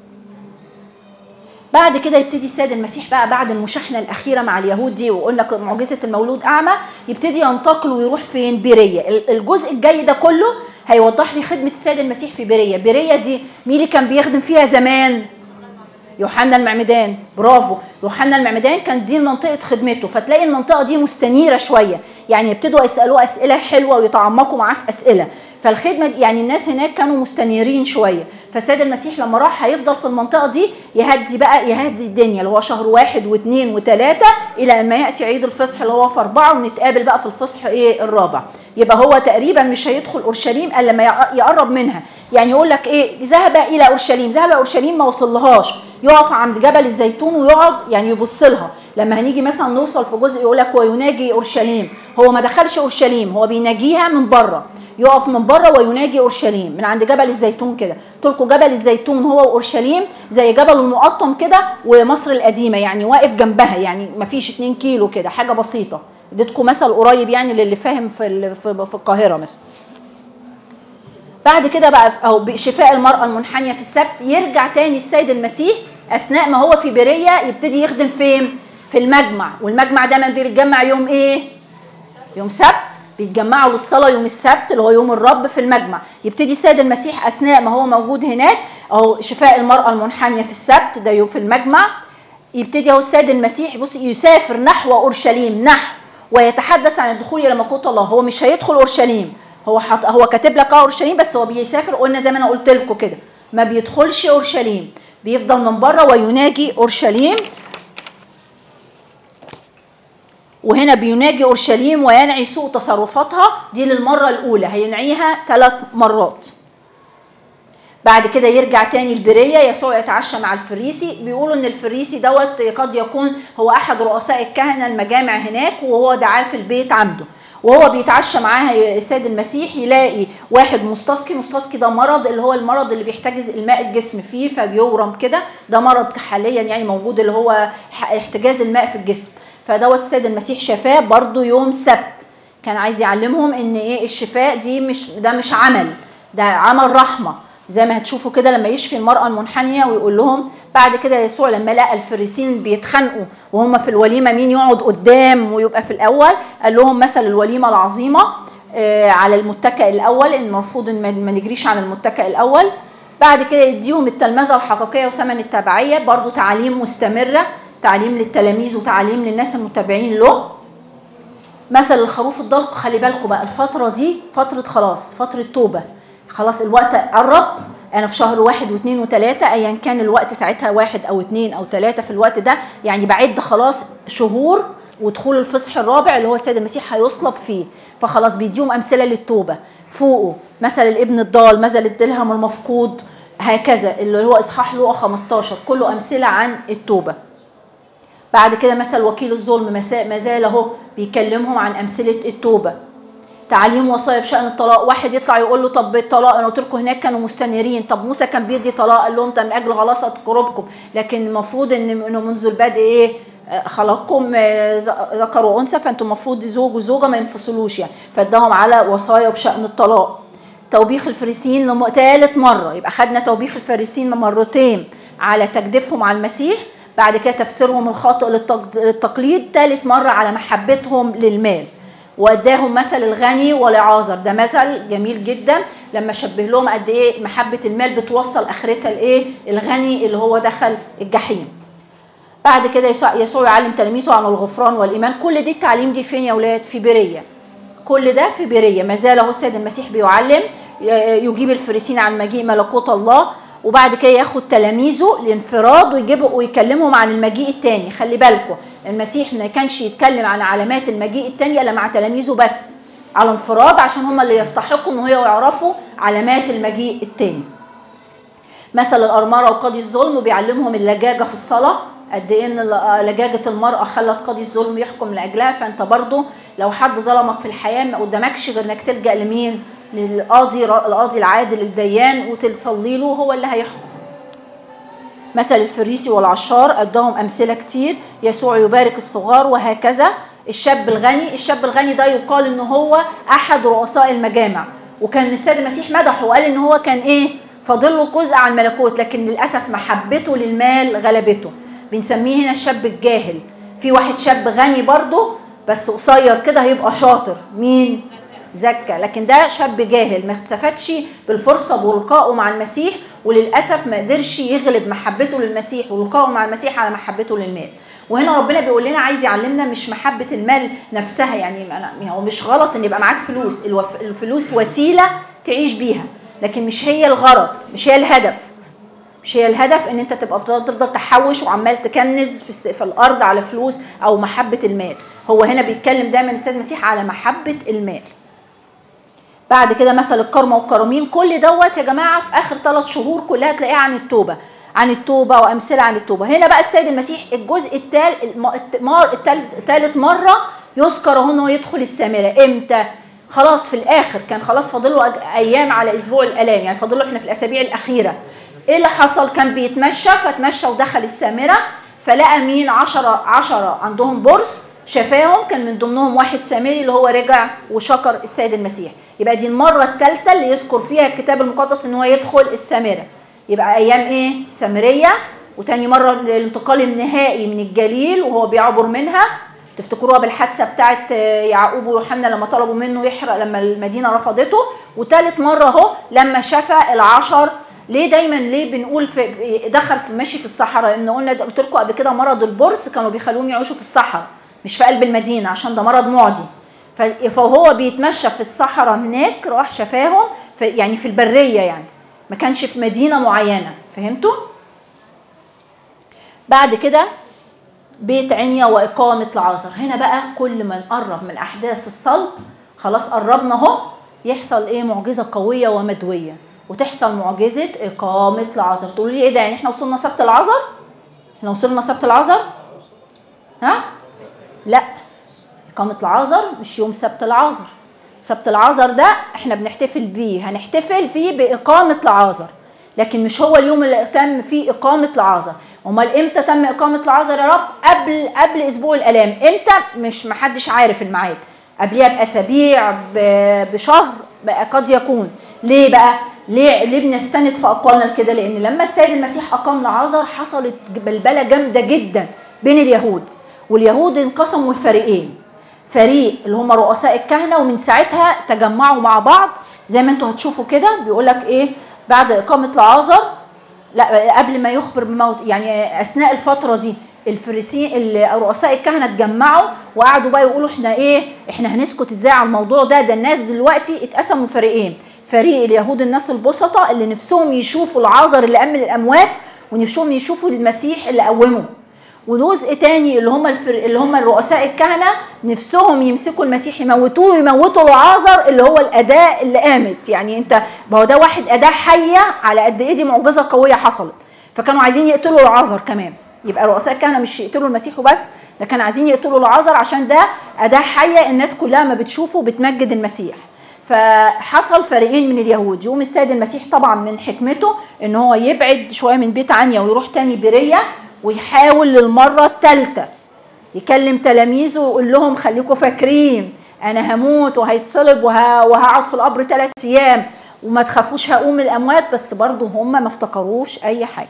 بعد كده يبتدي السيد المسيح بقى بعد المشاحنه الاخيره مع اليهود دي، وقلنا معجزه المولود اعمى، يبتدي ينتقل ويروح فين؟ بيريه. الجزء الجاي ده كله هيوضح لي خدمه السيد المسيح في بيريه. بيريه دي مين اللي كان بيخدم فيها زمان؟ يوحنا المعمدان. برافو، يوحنا المعمدان كان دي منطقه خدمته. فتلاقي المنطقه دي مستنيره شويه، يعني يبتدوا يسالوه اسئله حلوه ويتعمقوا معاه في اسئله. فالخدمه يعني الناس هناك كانوا مستنيرين شويه. فالسيد المسيح لما راح هيفضل في المنطقه دي يهدي الدنيا، اللي هو شهر 1 و2 و3 الى ان ما ياتي عيد الفصح اللي هو في 4، ونتقابل بقى في الفصح الرابع. يبقى هو تقريبا مش هيدخل اورشليم الا لما يقرب منها. يعني يقول لك ذهب الى اورشليم، ذهب اورشليم ما وصلهاش، يقف عند جبل الزيتون ويقعد يعني يبص لها. لما هنيجي مثلا نوصل في جزء يقول لك ويناجي اورشليم، هو ما دخلش اورشليم، هو بيناجيها من بره، يقف من بره ويناجي اورشليم من عند جبل الزيتون كده. قلت لكم جبل الزيتون هو واورشليم زي جبل المقطم كده ومصر القديمه، يعني واقف جنبها، يعني ما فيش 2 كيلو كده، حاجه بسيطه. اديتكم مثل قريب يعني للي فاهم في القاهره مثلا. بعد كده بقى او بشفاء المراه المنحنيه في السبت، يرجع تاني السيد المسيح اثناء ما هو في بيريه يبتدي يخدم فين؟ في المجمع. والمجمع ده من بيتجمع يوم يوم سبت، بيتجمعوا للصلاه يوم السبت اللي هو يوم الرب في المجمع. يبتدي السيد المسيح اثناء ما هو موجود هناك، او شفاء المراه المنحنيه في السبت ده يوم في المجمع. يبتدي هو السيد المسيح يسافر نحو اورشليم، ويتحدث عن الدخول الى ملكوت الله. هو مش هيدخل اورشليم، هو كاتب لك اورشليم، بس هو بيسافر. قلنا زي ما انا قلت لكم كده، ما بيدخلش اورشليم، بيفضل من بره ويناجي اورشليم. وهنا بيناجي اورشليم وينعي سوء تصرفاتها، دي للمره الاولى، هينعيها 3 مرات. بعد كده يرجع تاني البريه، يسوع يتعشى مع الفريسي. بيقولوا ان الفريسي دوت قد يكون هو احد رؤساء الكهنه المجامع هناك، وهو دعاه في البيت عنده. وهو بيتعشى معاه السيد المسيح يلاقي واحد مستسقي ده مرض، اللي هو المرض اللي بيحتجز الماء الجسم فيه فبيورم كده، ده مرض حاليا يعني موجود، اللي هو احتجاز الماء في الجسم. فدوت السيد المسيح شفاه برضو يوم سبت. كان عايز يعلمهم ان الشفاء دي مش عمل، ده عمل رحمه، زي ما هتشوفوا كده لما يشفي المرأة المنحنية ويقول لهم. بعد كده يسوع لما لقى الفريسين بيتخانقوا وهم في الوليمة مين يقعد قدام ويبقى في الأول، قال لهم مثل الوليمة العظيمة على المتكئ الأول، إن المفروض إن ما نجريش عن المتكئ الأول. بعد كده يديهم التلمذة الحقيقية وثمن التبعية، برضو تعليم مستمرة، تعليم للتلاميذ وتعليم للناس المتابعين له. مثل الخروف الضال. خلي بالكم بقى الفترة دي فترة خلاص، فترة توبة، خلاص الوقت قرب. انا في شهر 1 و2 و3 ايا كان الوقت ساعتها، 1 أو 2 أو 3 في الوقت ده، يعني بعد خلاص شهور ودخول الفصح الرابع اللي هو السيد المسيح هيصلب فيه. فخلاص بيديهم امثله للتوبه. فوقه مثل الابن الضال، مثل الدرهم المفقود، هكذا اللي هو اصحاح لوقا 15 كله امثله عن التوبه. بعد كده مثل وكيل الظلم، ما زال اهو بيكلمهم عن امثله التوبه. تعليم وصايا بشأن الطلاق. واحد يطلع يقول له طب الطلاق، انا قلت لكم هناك كانوا مستنيرين، طب موسى كان بيدي طلاق، قال لهم ده من اجل غلاصه قلوبكم، لكن المفروض انه منذ البدء خلقكم ذكر وانثى، فانتم المفروض زوج وزوجه ما ينفصلوش يعني. فاداهم على وصايا بشأن الطلاق. توبيخ الفريسيين 3 مرة، يبقى خدنا توبيخ الفريسيين مرتين على تجديفهم على المسيح، بعد كده تفسيرهم الخاطئ للتقليد، 3 مرة على محبتهم للمال. واداهم مثل الغني والعازر، ده مثل جميل جدا لما شبه لهم قد ايه محبه المال بتوصل اخرتها الغني اللي هو دخل الجحيم. بعد كده يسوع يعلم تلاميذه عن الغفران والايمان. كل دي التعليم دي فين يا اولاد؟ في بيريه. كل ده في بيريه. ما زال اهو السيد المسيح بيعلم، يجيب الفريسين عن مجيء ملكوت الله، وبعد كده ياخد تلاميذه لانفراد ويكلمهم عن المجيء الثاني. خلي بالكم المسيح ما كانش يتكلم عن علامات المجيء الثاني الا مع تلاميذه بس، على انفراد عشان هم اللي يستحقوا ان هو يعرفوا علامات المجيء التاني. مثل الأرملة وقاضي الظلم، وبيعلمهم اللجاجة في الصلاة، قد ايه ان لجاجة المرأة خلت قاضي الظلم يحكم لأجلها. فانت برضو لو حد ظلمك في الحياة ما قدامكش غير انك تلجأ لمين؟ القاضي العادل الديان، وتصلي له هو اللي هيحكم. مثل الفريسي والعشار، اداهم امثله كتير. يسوع يبارك الصغار وهكذا. الشاب الغني ده يقال ان هو احد رؤساء المجامع، وكان السيد المسيح مدحه وقال ان هو كان ايه؟ فاضل له جزء على الملكوت، لكن للاسف محبته للمال غلبته. بنسميه هنا الشاب الجاهل. في واحد شاب غني برضه بس قصير كده هيبقى شاطر، مين؟ زكى. لكن ده شاب جاهل ما استفادش بالفرصه بلقائه مع المسيح، وللاسف ما قدرش يغلب محبته للمسيح ولقائه مع المسيح على محبته للمال. وهنا ربنا بيقول لنا عايز يعلمنا مش محبه المال نفسها، يعني هو مش غلط ان يبقى معاك فلوس، الفلوس وسيله تعيش بيها، لكن مش هي الغرض، مش هي الهدف. مش هي الهدف ان انت تبقى تفضل تحوش وعمال تكنز في الارض على فلوس او محبه المال. هو هنا بيتكلم دايما السيد المسيح على محبه المال. بعد كده مثل الكرمة والكرامين، كل دوت يا جماعه في اخر 3 شهور كلها تلاقيها عن التوبه وامثله عن التوبه. هنا بقى السيد المسيح الجزء الثالث مره يذكر هنا يدخل السامره. امتى؟ خلاص في الاخر، كان خلاص فاضل له ايام على اسبوع الالام، يعني فاضل له احنا في الاسابيع الاخيره. ايه اللي حصل؟ كان بيتمشى فتمشى ودخل السامره، فلقى مين؟ 10 عندهم برص، شفاهم، كان من ضمنهم واحد سامري اللي هو رجع وشكر السيد المسيح. يبقى دي المره الثالثه اللي يذكر فيها الكتاب المقدس ان هو يدخل السامره. يبقى ايام ايه؟ السامريه، وتاني مره الانتقال النهائي من الجليل وهو بيعبر منها. تفتكروها بالحادثه بتاعت يعقوب ويوحنا لما طلبوا منه يحرق لما المدينه رفضته. وثالث مره اهو لما شفى ال10. ليه بنقول دخل ماشي في الصحراء؟ ان قلنا قلت لكم قبل كده مرض البرص كانوا بيخلوهم يعيشوا في الصحراء مش في قلب المدينه، عشان ده مرض معدي. فهو بيتمشى في الصحراء هناك، راح شفاهم يعني في البريه، يعني ما كانش في مدينه معينه. فهمتوا؟ بعد كده بيت عنيا واقامه لعازر. هنا بقى كل ما نقرب من احداث الصلب، خلاص قربنا اهو، يحصل ايه؟ معجزه قويه ومدويه، وتحصل معجزه اقامه لعازر. تقولوا لي ايه ده؟ يعني احنا وصلنا سبت العذر؟ احنا وصلنا سبت العذر؟ ها؟ لا، اقامه لعازر مش يوم سبت العذر. سبت العذر ده احنا بنحتفل بيه، هنحتفل فيه باقامه لعازر، لكن مش هو اليوم اللي تم فيه اقامه لعازر. امال امتى تم اقامه لعازر يا رب؟ قبل اسبوع الالام. امتى؟ مش محدش عارف الميعاد، قبلها باسابيع، بشهر بقى قد يكون. ليه بقى؟ ليه بنستند في اقوالنا كده؟ لان لما السيد المسيح اقام لعازر حصلت بلبله جامده جدا بين اليهود، واليهود انقسموا لفريقين. فريق اللي هم رؤساء الكهنه، ومن ساعتها تجمعوا مع بعض زي ما انتوا هتشوفوا كده. بيقول لك ايه بعد اقامه لعازر؟ لا، قبل ما يخبر بموت، يعني اثناء الفتره دي الفريسيين رؤساء الكهنه اتجمعوا وقعدوا بقى يقولوا احنا هنسكت ازاي على الموضوع ده؟ ده الناس دلوقتي اتقسموا فريقين. فريق اليهود الناس البسطاء اللي نفسهم يشوفوا العازر اللي قام من الاموات، ونفسهم يشوفوا المسيح اللي قومه. وجزء تاني اللي هم الرؤساء الكهنه نفسهم يمسكوا المسيح يموتوه، ويموتوا العازر اللي هو الاداه اللي قامت. يعني انت ما هو ده واحد اداه حيه، على قد ايه دي معجزه قويه حصلت. فكانوا عايزين يقتلوا العازر كمان. يبقى رؤساء الكهنه مش يقتلوا المسيح وبس، ده كانوا عايزين يقتلوا العازر عشان ده اداه حيه الناس كلها ما بتشوفه بتمجد المسيح. فحصل فريقين من اليهود. يقوم السيد المسيح طبعا من حكمته ان هو يبعد شويه من بيت عنيا ويروح تاني بريه، ويحاول للمره الثالثه يكلم تلاميذه ويقول لهم خليكم فاكرين انا هموت وهيتصلب وهقعد في القبر 3 ايام، وما تخافوش هقوم من الاموات. بس برضه هم ما افتكروش اي حاجه.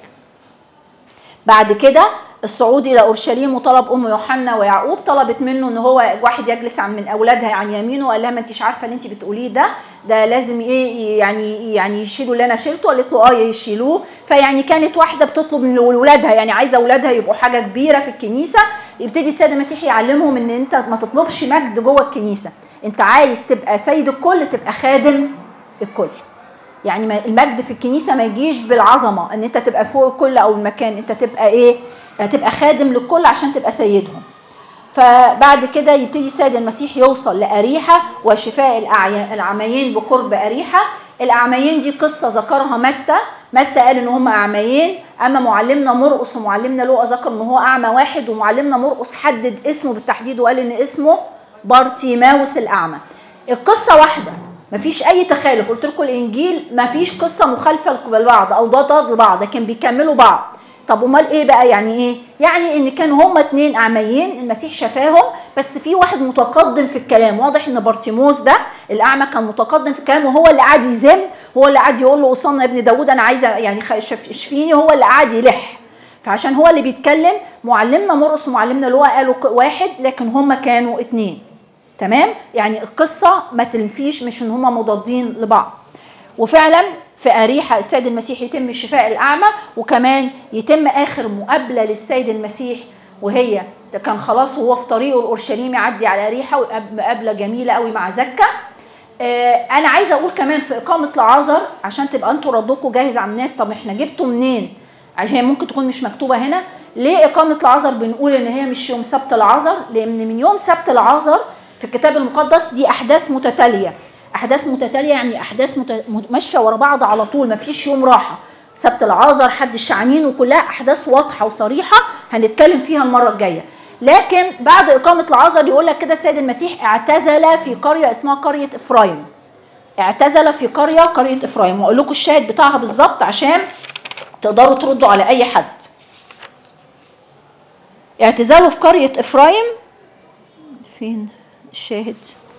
بعد كده الصعود الى اورشليم، وطلب ام يوحنا ويعقوب، طلبت منه ان هو واحد يجلس من اولادها عن يمينه، وقال لها ما انتيش عارفه اللي انت بتقوليه ده لازم ايه يعني يشيلوا اللي انا شيلته؟ قالت له يشيلوه. فيعني كانت واحده بتطلب من اولادها، يعني عايزه اولادها يبقوا حاجه كبيره في الكنيسه. يبتدي السيد المسيح يعلمهم ان انت ما تطلبش مجد جوه الكنيسه، انت عايز تبقى سيد الكل، تبقى خادم الكل. يعني المجد في الكنيسه ما يجيش بالعظمه ان انت تبقى فوق الكل او المكان، انت تبقى ايه؟ تبقى خادم للكل عشان تبقى سيدهم. فبعد كده يبتدي السيد المسيح يوصل لأريحة وشفاء الأعميين بقرب أريحة. الأعميين دي قصة ذكرها متى قال إن هم أعميين، أما معلمنا مرقس ومعلمنا لوقا ذكر إن هو أعمى واحد، ومعلمنا مرقس حدد اسمه بالتحديد وقال إن اسمه بارتيماوس الأعمى. القصة واحدة، مفيش أي تخالف. قلت لكم الإنجيل مفيش قصة مخالفة لبعض أو ضد بعض، لكن بيكملوا بعض. طب امال ايه بقى؟ يعني ايه؟ يعني ان كانوا هما 2 اعميين المسيح شفاهم، بس في واحد متقدم في الكلام. واضح ان بارتيموس ده الاعمى كان متقدم في الكلام، وهو اللي قاعد يزن، هو اللي قاعد يقول له وصلنا يا ابن داوود انا عايزه يعني اشفيني، هو اللي قاعد يلح. فعشان هو اللي بيتكلم، معلمنا مرقس ومعلمنا لوقا قالوا واحد، لكن هما كانوا 2. تمام؟ يعني القصه ما تنفيش، مش ان هما مضادين لبعض. وفعلا في أريحة السيد المسيح يتم شفاء الأعمى، وكمان يتم آخر مقابلة للسيد المسيح، وهي ده كان خلاص وهو في طريقه الأورشليم يعدي على أريحة، ومقابلة جميلة قوي مع زكا. أنا عايزة أقول كمان في إقامة لعازر عشان تبقى أنتوا ردكم جاهز على الناس. طب إحنا جبتوا منين؟ هي ممكن تكون مش مكتوبة هنا. ليه إقامة لعازر بنقول إن هي مش يوم سبت العازر؟ لأن من يوم سبت العازر في الكتاب المقدس دي أحداث متتالية. احداث متتاليه يعني احداث ماشيه ورا بعض على طول، ما فيش يوم راحه. سبت العازر، حد الشعانين، وكلها احداث واضحه وصريحه هنتكلم فيها المره الجايه. لكن بعد اقامه العازر يقول لك كده السيد المسيح اعتزل في قريه اسمها قريه افرايم. اعتزل في قريه افرايم، واقول لكم الشاهد بتاعها بالظبط عشان تقدروا تردوا على اي حد. اعتزاله في قريه افرايم، فين الشاهد؟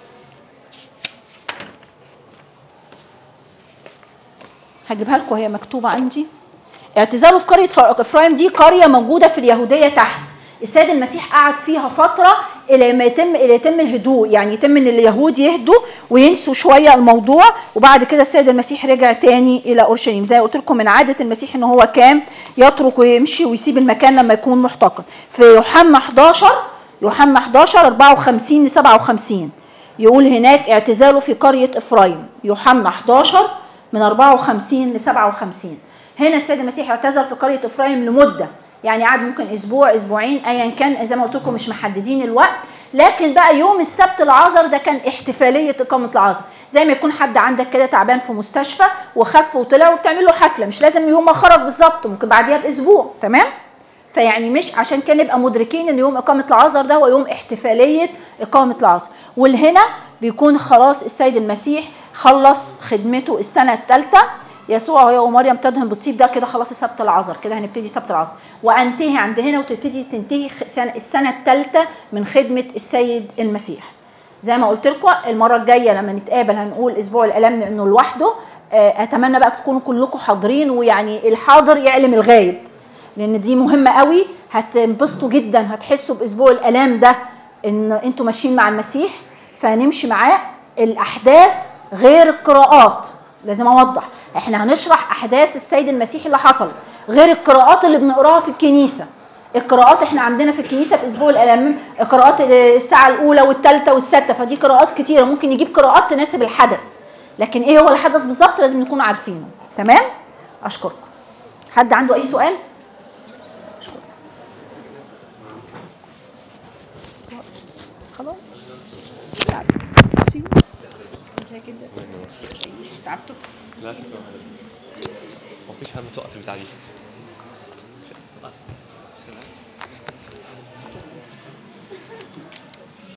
هجيبها لكم، هي مكتوبه عندي. اعتزاله في قريه افرايم دي قريه موجوده في اليهوديه تحت. السيد المسيح قعد فيها فتره الى ما يتم الهدوء، يعني يتم ان اليهود يهدوا وينسوا شويه الموضوع، وبعد كده السيد المسيح رجع تاني الى اورشليم. زي ما قلت لكم من عاده المسيح ان هو كان يترك ويمشي ويسيب المكان لما يكون محتقن. في يوحنا 11 54 ل 57 يقول هناك اعتزاله في قريه افرايم. يوحنا 11 من 54 ل 57. هنا السيد المسيح اعتزل في قريه افرايم لمده، يعني قعد ممكن اسبوع اسبوعين ايا كان، زي ما قلت لكم مش محددين الوقت. لكن بقى يوم السبت العازر ده كان احتفاليه اقامه العازر، زي ما يكون حد عندك كده تعبان في مستشفى وخف وطلع وبتعمل له حفله، مش لازم يوم ما خرج بالظبط، ممكن بعديها باسبوع. تمام؟ فيعني مش عشان كده نبقى مدركين ان يوم اقامه العازر ده هو يوم احتفاليه اقامه العازر. والهنا بيكون خلاص السيد المسيح خلص خدمته السنه الثالثه. يسوع وهي ومريم تدهن بالطيب، ده كده خلاص سبت العذر، كده هنبتدي سبت العذر وانتهي عند هنا، وتبتدي تنتهي السنه الثالثه من خدمه السيد المسيح. زي ما قلت لكم المره الجايه لما نتقابل هنقول اسبوع الالام لانه لوحده. اتمنى بقى تكونوا كلكم حاضرين، ويعني الحاضر يعلم الغايب، لان دي مهمه قوي. هتنبسطوا جدا، هتحسوا باسبوع الالام ده ان انتوا ماشيين مع المسيح، فنمشي معاه. الاحداث غير القراءات، لازم اوضح، احنا هنشرح احداث السيد المسيح اللي حصلت غير القراءات اللي بنقراها في الكنيسه. القراءات احنا عندنا في الكنيسه في اسبوع الالام قراءات الساعه الاولى والثالثه والسادسه، فدي قراءات كتيره، ممكن نجيب قراءات تناسب الحدث، لكن ايه هو الحدث بالظبط لازم نكون عارفينه. تمام؟ اشكركم. حد عنده اي سؤال؟ خلاص ازيك انت؟ ايش تعبتوا؟ لا شكرا. مفيش حاجه بتوقف البتاع دي.